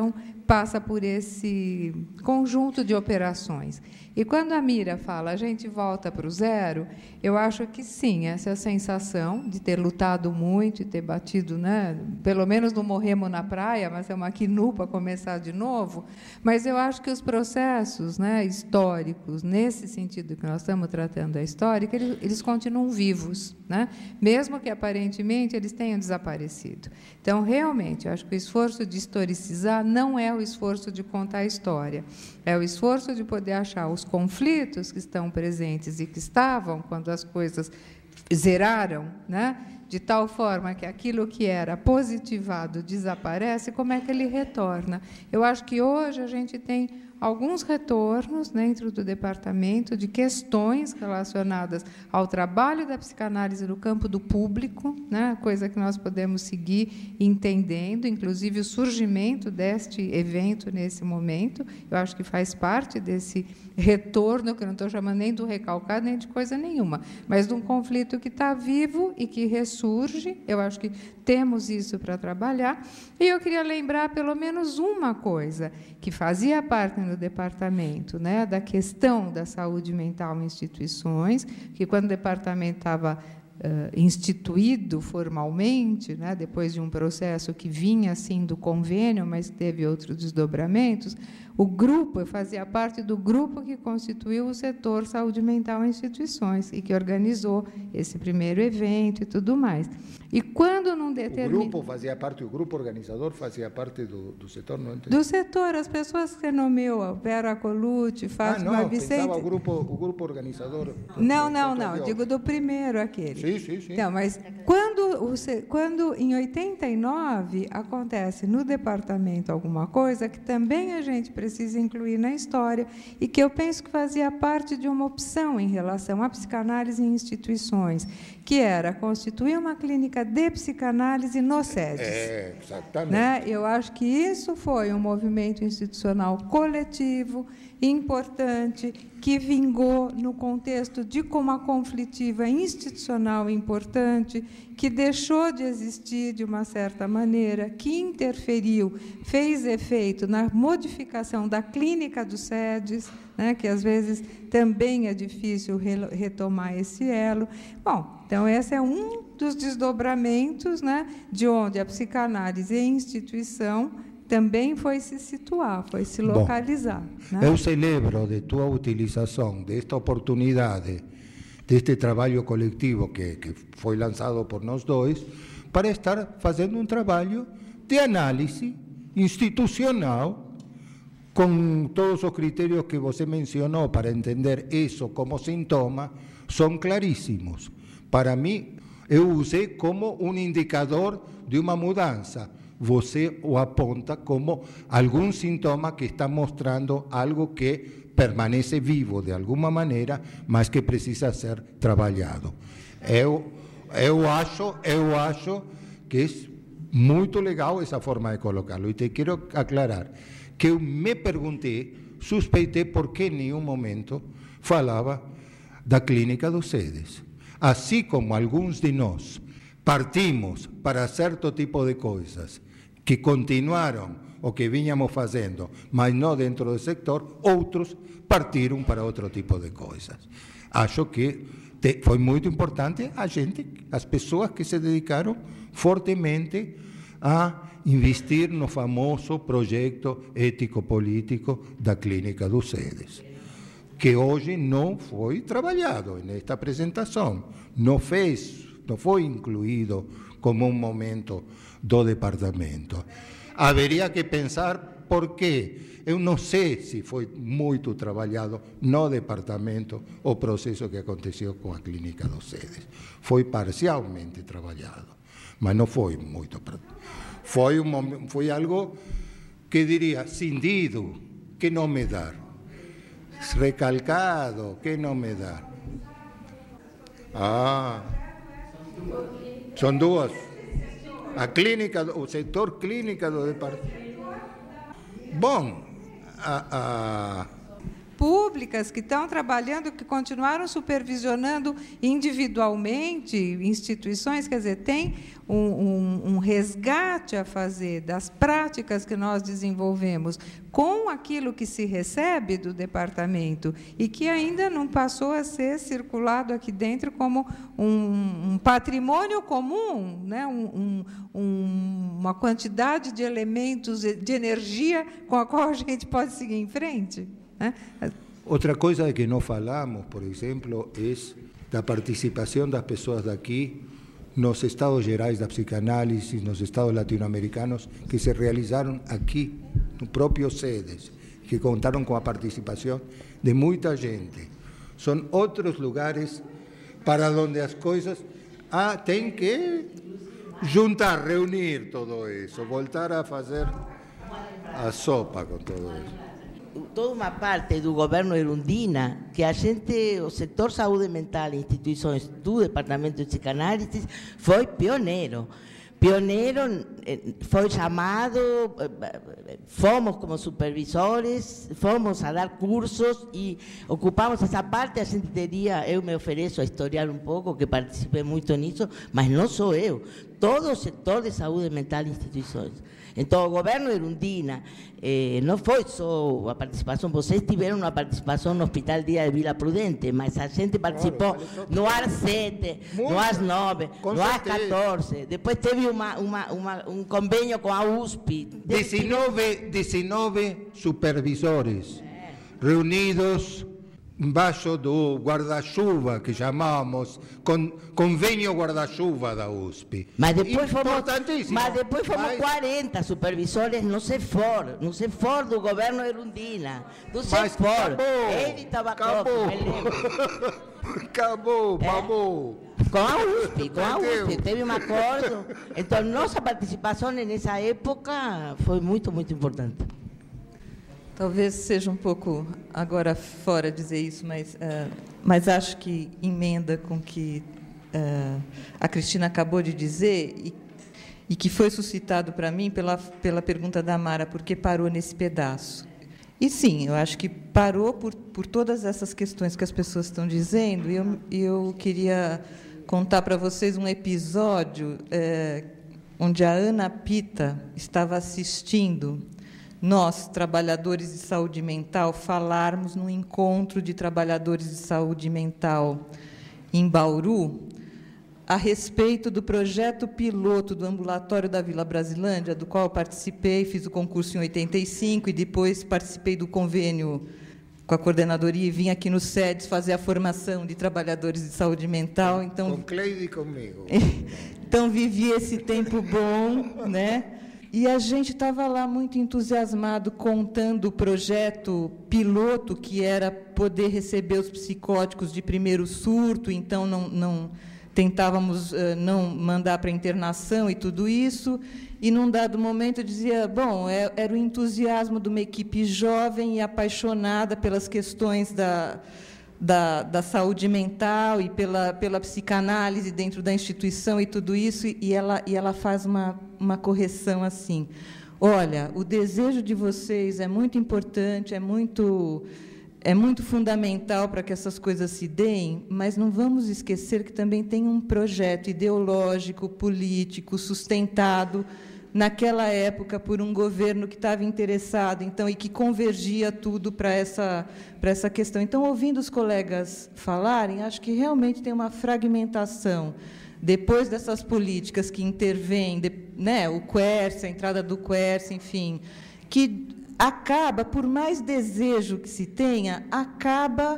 passa por esse conjunto de operações. E quando a Mira fala, a gente volta para o zero, eu acho que sim, essa sensação de ter lutado muito e ter batido, né, pelo menos não morremos na praia, mas é uma quinu para começar de novo, mas eu acho que os processos, né, históricos, nesse sentido que nós estamos tratando a história, eles, eles continuam vivos, né, mesmo que aparentemente eles tenham desaparecido. Então, realmente, eu acho que o esforço de historicizar não é o esforço de contar a história, é o esforço de poder achar os conflitos que estão presentes e que estavam quando as coisas zeraram, né? De tal forma que aquilo que era positivado desaparece, como é que ele retorna? Eu acho que hoje a gente tem alguns retornos dentro do departamento de questões relacionadas ao trabalho da psicanálise no campo do público, né, coisa que nós podemos seguir entendendo, inclusive o surgimento deste evento nesse momento, eu acho que faz parte desse retorno, que eu não estou chamando nem do recalcado, nem de coisa nenhuma, mas de um conflito que está vivo e que ressurge, eu acho que temos isso para trabalhar, e eu queria lembrar pelo menos uma coisa, que fazia parte no departamento, né, da questão da saúde mental em instituições, que quando o departamento estava uh, instituído formalmente, né, depois de um processo que vinha assim do convênio, mas teve outros desdobramentos, o grupo, eu fazia parte do grupo que constituiu o setor saúde mental em instituições e que organizou esse primeiro evento e tudo mais. E quando não determina... O grupo fazia parte, o grupo organizador fazia parte do, do setor, não entendi. Do setor, as pessoas que você nomeou, Vera Colucci, Fátima ah, não, Vicente... pensava o grupo, o grupo organizador... Não, não, não, digo do primeiro aquele. Sim, sim, sim. Então, mas quando, quando em oitenta e nove acontece no departamento alguma coisa que também a gente precisa incluir na história e que eu penso que fazia parte de uma opção em relação à psicanálise em instituições, que era constituir uma clínica de psicanálise no SEDES. É, exatamente. Né? Eu acho que isso foi um movimento institucional coletivo, importante, que vingou no contexto de como a conflitiva institucional importante, que deixou de existir de uma certa maneira, que interferiu, fez efeito na modificação da clínica do SEDES, né, que às vezes também é difícil retomar esse elo. Bom, então esse é um dos desdobramentos, né, de onde a psicanálise em instituição também foi se situar, foi se localizar. Bom, né? Eu celebro de tua utilização desta oportunidade, deste trabalho coletivo que, que foi lançado por nós dois, para estar fazendo um trabalho de análise institucional com todos os critérios que você mencionou para entender isso como sintoma, são claríssimos. Para mim, eu usei como um indicador de uma mudança. Você o aponta como algum sintoma que está mostrando algo que permanece vivo de alguma maneira, mas que precisa ser trabalhado. Eu, eu, acho, eu acho que é muito legal essa forma de colocá-lo. E te quero aclarar que eu me perguntei, suspeitei por que em nenhum momento falava da clínica do SEDES. Assim como alguns de nós partimos para certo tipo de coisas que continuaram o que vínhamos fazendo, mas não dentro do sector, outros partiram para outro tipo de coisas. Acho que te, foi muito importante a gente, as pessoas que se dedicaram fortemente a investir no famoso projeto ético-político da clínica do SEDES, que hoje não foi trabalhado nesta apresentação, não fez, não foi incluído como um momento do departamento. Haveria que pensar por quê. Eu não sei se foi muito trabalhado no departamento o processo que aconteceu com a clínica do SEDES. Foi parcialmente trabalhado, mas não foi muito. Foi, um, foi algo que diria, cindido, que não me dá. Recalcado, que não me dá. Ah, são duas. A clínica, o setor clínica do departamento. Bom, a, a, públicas que estão trabalhando, que continuaram supervisionando individualmente instituições, quer dizer, tem um, um, um resgate a fazer das práticas que nós desenvolvemos com aquilo que se recebe do departamento e que ainda não passou a ser circulado aqui dentro como um, um patrimônio comum, né? um, um, uma quantidade de elementos de energia com a qual a gente pode seguir em frente. Outra coisa que não falamos, por exemplo, é da participação das pessoas daqui nos estados gerais da psicanálise, nos estados latino-americanos, que se realizaram aqui, no próprio sedes, que contaram com a participação de muita gente. São outros lugares para onde as coisas ah, tem que juntar, reunir tudo isso, voltar a fazer a sopa com tudo isso. Toda uma parte do governo Erundina, que a gente, o setor saúde mental e instituições do Departamento de Psicanálise foi pioneiro. Pioneiro, foi chamado, fomos como supervisores, fomos a dar cursos e ocupamos essa parte. A gente teria, eu me ofereço a historiar um pouco, que participei muito nisso, mas não sou eu, todo o setor de saúde mental e instituições. Então, o governo Erundina, eh, não foi só a participação, vocês tiveram uma participação no Hospital Dia de Vila Prudente, mas a gente participou no A R sete, no A R nove, no A R catorze, depois teve uma, uma, uma, um convênio com a U S P. dezenove, dezenove supervisores reunidos embaixo do guarda-chuva, que chamamos con, convênio guarda-chuva da U S P. Mas depois fomos, mas depois fomos mas... quarenta supervisores no CEFOR, no CEFOR do governo Erundina, do CEFOR. Ele estava acabou. Me lembro. Acabou, é. acabou. Com a U S P, com a U S P, teve um acordo. Então, nossa participação nessa época foi muito, muito importante. Talvez seja um pouco agora fora dizer isso, mas, uh, mas acho que emenda com o que uh, a Cristina acabou de dizer e, e que foi suscitado para mim pela, pela pergunta da Mara, por que parou nesse pedaço. E, sim, eu acho que parou por, por todas essas questões que as pessoas estão dizendo, e eu, eu queria contar para vocês um episódio uh, onde a Ana Pita estava assistindo nós, trabalhadores de saúde mental, falarmos num encontro de trabalhadores de saúde mental em Bauru, a respeito do projeto piloto do ambulatório da Vila Brasilândia, do qual eu participei, fiz o concurso em oitenta e cinco e depois participei do convênio com a coordenadoria e vim aqui no SEDES fazer a formação de trabalhadores de saúde mental. Então, com Cleide e comigo. Então, vivi esse tempo bom, né? E a gente estava lá muito entusiasmado, contando o projeto piloto, que era poder receber os psicóticos de primeiro surto, então não, não tentávamos uh, não mandar para internação e tudo isso. E, num dado momento, eu dizia, bom, é, era o entusiasmo de uma equipe jovem e apaixonada pelas questões da, da, da saúde mental e pela, pela psicanálise dentro da instituição e tudo isso, e ela, e ela faz uma, uma correção assim. Olha, o desejo de vocês é muito importante, é muito, é muito fundamental para que essas coisas se deem, mas não vamos esquecer que também tem um projeto ideológico, político, sustentado naquela época por um governo que estava interessado, então, e que convergia tudo para essa, para essa questão. Então, ouvindo os colegas falarem, acho que realmente tem uma fragmentação. Depois dessas políticas que intervêm, de, né, o Quercia, a entrada do Quercia, enfim, que acaba, por mais desejo que se tenha, acaba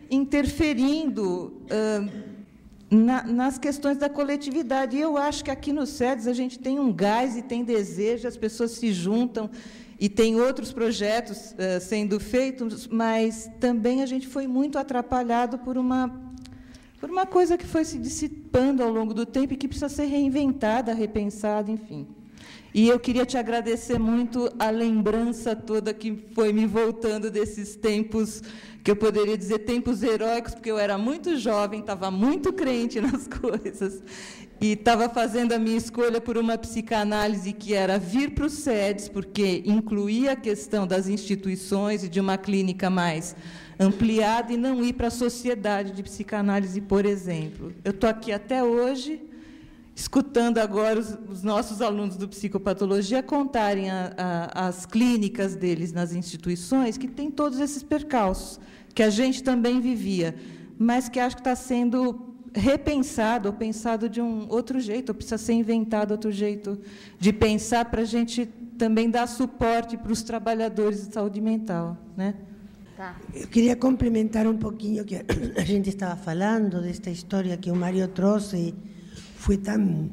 interferindo uh, na, nas questões da coletividade. E eu acho que aqui no SEDES a gente tem um gás e tem desejo, as pessoas se juntam e tem outros projetos uh, sendo feitos, mas também a gente foi muito atrapalhado por uma... por uma coisa que foi se dissipando ao longo do tempo e que precisa ser reinventada, repensada, enfim. E eu queria te agradecer muito a lembrança toda que foi me voltando desses tempos, que eu poderia dizer tempos heróicos, porque eu era muito jovem, estava muito crente nas coisas. e estava fazendo a minha escolha por uma psicanálise que era vir para o SEDES, porque incluía a questão das instituições e de uma clínica mais ampliada, e não ir para a sociedade de psicanálise, por exemplo. Eu estou aqui até hoje, escutando agora os, os nossos alunos do psicopatologia contarem a, a, as clínicas deles nas instituições, que tem todos esses percalços, que a gente também vivia, mas que acho que está sendo repensado, ou pensado de um outro jeito, ou precisa ser inventado outro jeito de pensar para a gente também dar suporte para os trabalhadores de saúde mental, né? Eu queria complementar um pouquinho que a gente estava falando desta história que o Mário trouxe, foi tão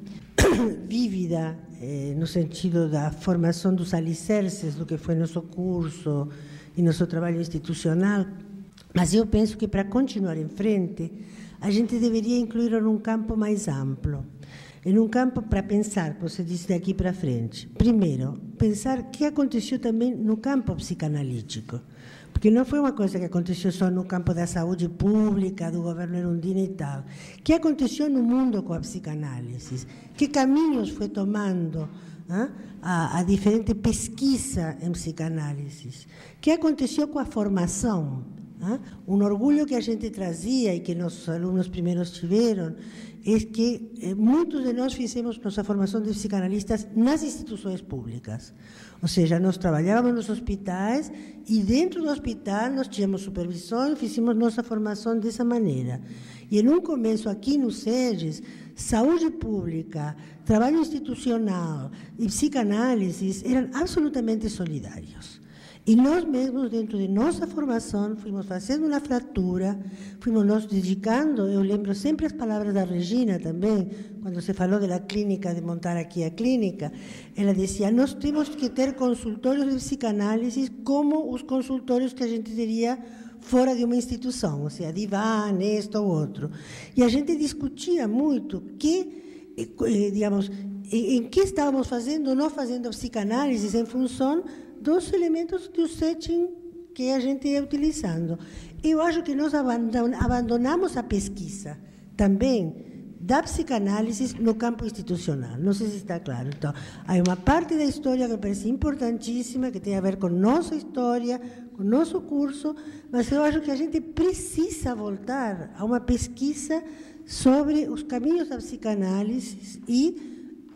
vívida eh, no sentido da formação dos alicerces do que foi nosso curso e nosso trabalho institucional, mas eu penso que para continuar em frente a gente deveria incluir num campo mais amplo, em um campo para pensar, você disse daqui para frente. Primeiro, pensar o que aconteceu também no campo psicanalítico, porque não foi uma coisa que aconteceu só no campo da saúde pública, do governo Erundina e tal. O que aconteceu no mundo com a psicanálise? Que caminhos foi tomando hein, a, a diferente pesquisa em psicanálise? O que aconteceu com a formação? Hein? Um orgulho que a gente trazia e que nossos alunos primeiros tiveram é que eh, muitos de nós fizemos nossa formação de psicanalistas nas instituições públicas. Ou seja, nós trabalhávamos nos hospitais e dentro do hospital nós tínhamos supervisão e fizemos nossa formação dessa maneira. E em um começo aqui no SEDES, saúde pública, trabalho institucional e psicanálise eram absolutamente solidários. E nós mesmos, dentro de nossa formação, fomos fazendo uma fratura, fomos nos dedicando, eu lembro sempre as palavras da Regina também, quando se falou da clínica, de montar aqui a clínica, ela dizia, nós temos que ter consultórios de psicanálise como os consultórios que a gente teria fora de uma instituição, ou seja, divã, este ou outro. E a gente discutia muito que, digamos, em que estávamos fazendo ou não fazendo psicanálise em função dos elementos do setting que a gente ia utilizando. Eu acho que nós abandonamos a pesquisa também da psicanálise no campo institucional. Não sei se está claro. Então, há uma parte da história que me parece importantíssima, que tem a ver com nossa história, com nosso curso, mas eu acho que a gente precisa voltar a uma pesquisa sobre os caminhos da psicanálise e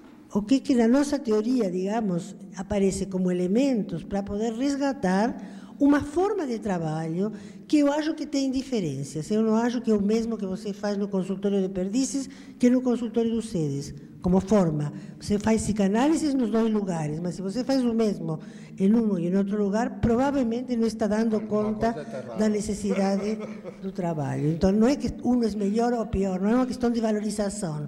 o que, que na nossa teoria, digamos, aparece como elementos para poder resgatar uma forma de trabalho que eu acho que tem diferenças. Eu não acho que é o mesmo que você faz no consultório de Perdizes que no consultório do SEDES, como forma. Você faz psicanálise nos dois lugares, mas se você faz o mesmo em um e em outro lugar, provavelmente não está dando conta da necessidade do trabalho. Então, não é que um é melhor ou pior, não é uma questão de valorização.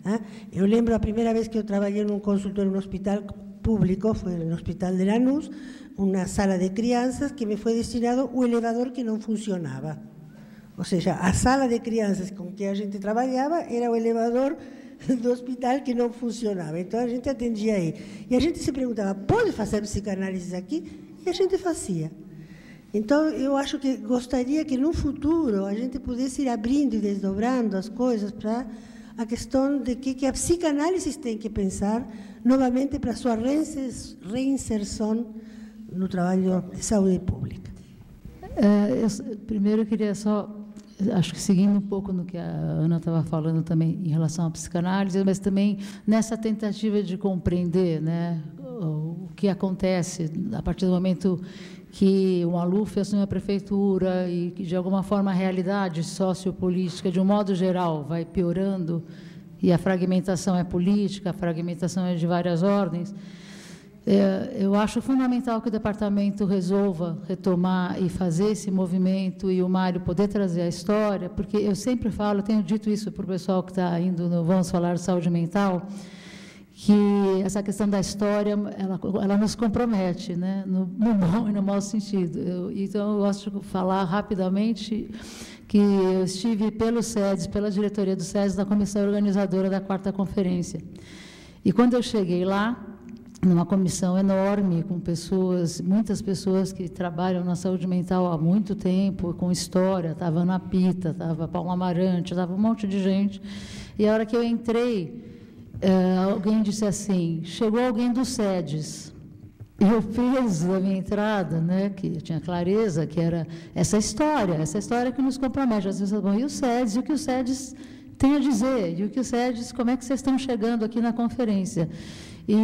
Eu lembro a primeira vez que eu trabalhei num consultório no hospital público, foi no Hospital de Lanús, uma sala de crianças que me foi destinado o elevador que não funcionava. Ou seja, a sala de crianças com que a gente trabalhava era o elevador do hospital que não funcionava. Então a gente atendia aí. E a gente se perguntava, pode fazer psicanálise aqui? E a gente fazia. Então eu acho que gostaria que no futuro a gente pudesse ir abrindo e desdobrando as coisas para a questão de que, que a psicanálise tem que pensar novamente para a sua reinserção no trabalho de saúde pública. É, eu, primeiro eu queria só, acho que seguindo um pouco no que a Ana estava falando também em relação à psicanálise, mas também nessa tentativa de compreender, né, o, o que acontece a partir do momento que um ALUF assume a prefeitura e que, de alguma forma, a realidade sociopolítica, de um modo geral, vai piorando e a fragmentação é política, a fragmentação é de várias ordens. É, eu acho fundamental que o departamento resolva retomar e fazer esse movimento e o Mário poder trazer a história, porque eu sempre falo, eu tenho dito isso para o pessoal que está indo no Vamos Falar de Saúde Mental, que essa questão da história, ela, ela nos compromete, né, no, no bom e no mau sentido. Eu, então, eu gosto de falar rapidamente que eu estive pelo SEDES, pela diretoria do SEDES, na comissão organizadora da quarta conferência. E quando eu cheguei lá, numa comissão enorme, com pessoas, muitas pessoas que trabalham na saúde mental há muito tempo, com história, estava Ana Pita, estava Paula Amarante, estava um monte de gente, e a hora que eu entrei, uh, alguém disse assim, chegou alguém do SEDES. E eu fiz a minha entrada, né, que eu tinha clareza, que era essa história, essa história que nos compromete. Às vezes, bom, e o SEDES, e o que o SEDES tem a dizer, e o que o SEDES, como é que vocês estão chegando aqui na conferência? E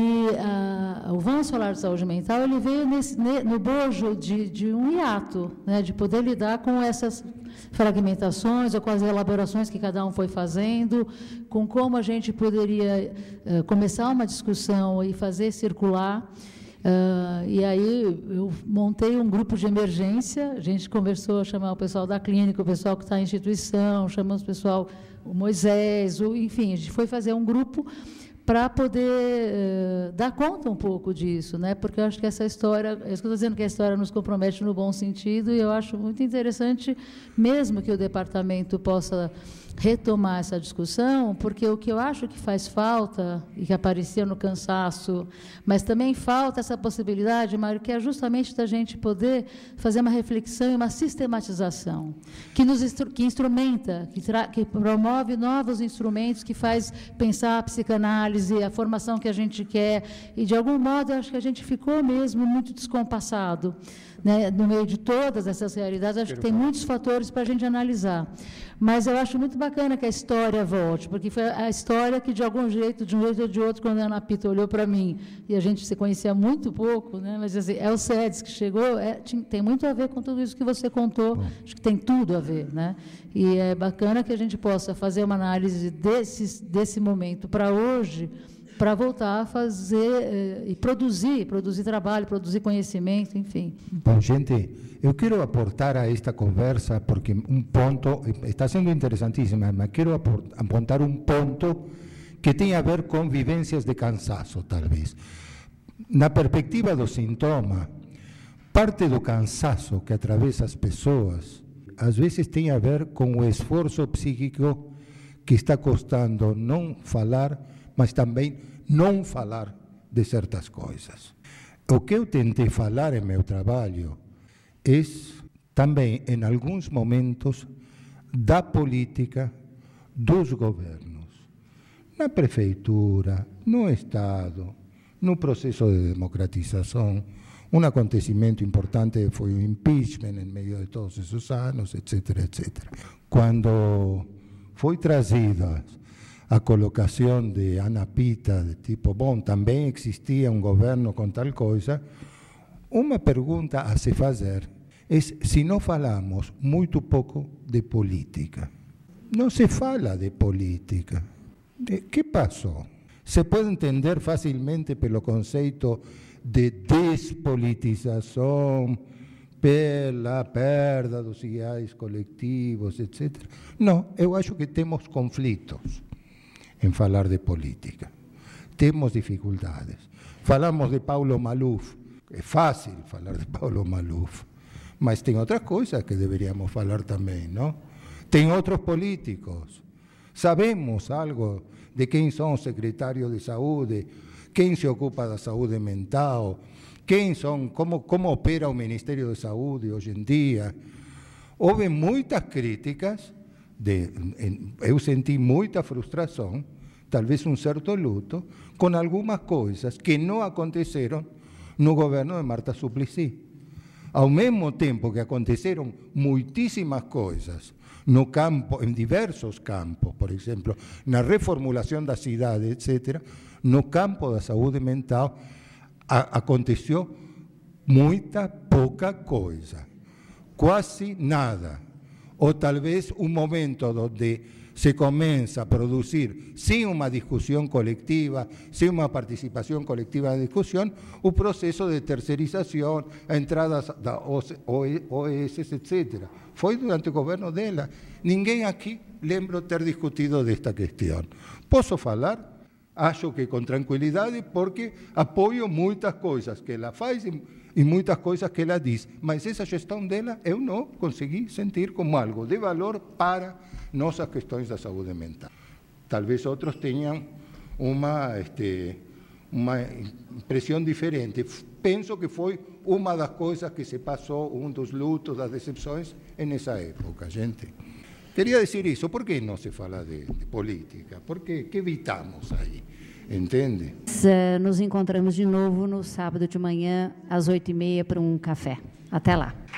a, o Vão Solar de Saúde Mental, ele veio nesse, no bojo de, de um hiato, né, de poder lidar com essas fragmentações, ou com as elaborações que cada um foi fazendo, com como a gente poderia uh, começar uma discussão e fazer circular. Uh, e aí eu montei um grupo de emergência, a gente conversou, chamar o pessoal da clínica, o pessoal que está em instituição, chamamos o pessoal, o Moisés, o, enfim, a gente foi fazer um grupo para poder uh, dar conta um pouco disso, né? Porque eu acho que essa história, eu estou dizendo que a história nos compromete no bom sentido, e eu acho muito interessante, mesmo que o departamento possa retomar essa discussão, porque o que eu acho que faz falta, e que aparecia no cansaço, mas também falta essa possibilidade, Mário, que é justamente da gente poder fazer uma reflexão e uma sistematização, que nos instru que instrumenta, que, que promove novos instrumentos, que faz pensar a psicanálise, a formação que a gente quer, e, de algum modo, eu acho que a gente ficou mesmo muito descompassado, né, no meio de todas essas realidades. Acho que tem muitos fatores para a gente analisar. Mas eu acho muito bacana que a história volte, porque foi a história que, de algum jeito, de um jeito ou de outro, quando a Ana Pita olhou para mim, e a gente se conhecia muito pouco, né, mas assim, é o SEDES que chegou, é, tem muito a ver com tudo isso que você contou, Bom. Acho que tem tudo a ver, né? E é bacana que a gente possa fazer uma análise desse, desse momento para hoje, para voltar a fazer eh, e produzir, produzir trabalho, produzir conhecimento, enfim. Bom, gente, eu quero aportar a esta conversa, porque um ponto, está sendo interessantíssima, mas quero apontar um ponto que tem a ver com vivências de cansaço, talvez. Na perspectiva do sintoma, parte do cansaço que atravessa as pessoas, às vezes tem a ver com o esforço psíquico que está custando não falar, mas também não falar de certas coisas. O que eu tentei falar em meu trabalho é também, em alguns momentos, da política dos governos, na prefeitura, no Estado, no processo de democratização. Um acontecimento importante foi o impeachment em meio de todos esses anos, etc, etcétera. Quando foi trazida a colocação de Ana Pita, de tipo, bom, também existia um governo com tal coisa, uma pergunta a se fazer é se não falamos muito pouco de política. Não se fala de política. O que passou? Se pode entender facilmente pelo conceito de despolitização, pela perda dos ideais coletivos, etcétera. Não, eu acho que temos conflitos em falar de política. Temos dificuldades. Falamos de Paulo Maluf, é fácil falar de Paulo Maluf, mas tem outras coisas que deveríamos falar também, não? Tem outros políticos. Sabemos algo de quem são os secretários de saúde, quem se ocupa da saúde mental, quem são, como, como opera o Ministério da Saúde hoje em dia. Houve muitas críticas. De, eu senti muita frustração, talvez um certo luto, com algumas coisas que não aconteceram no governo de Marta Suplicy. Ao mesmo tempo que aconteceram muitíssimas coisas no campo, em diversos campos, por exemplo, na reformulação da cidade, etcétera, no campo da saúde mental, a, aconteceu muita pouca coisa, quase nada. Ou talvez um momento onde se começa a produzir, sem uma discussão coletiva, sem uma participação coletiva na discussão, o processo de terceirização, a entrada da O S, etcétera. Foi durante o governo dela. Ninguém aqui lembro ter discutido desta questão. Posso falar? Acho que com tranquilidade, porque apoio muitas coisas que ela faz e, e muitas coisas que ela diz, mas essa gestão dela eu não consegui sentir como algo de valor para nossas questões da saúde mental. Talvez outros tenham uma, este, uma impressão diferente. Penso que foi uma das coisas que se passou, um dos lutos, das decepções, nessa época, gente. Queria dizer isso. Por que não se fala de, de política? Por que, que evitamos aí? Entende? Nos encontramos de novo no sábado de manhã, às oito e meia, para um café. Até lá.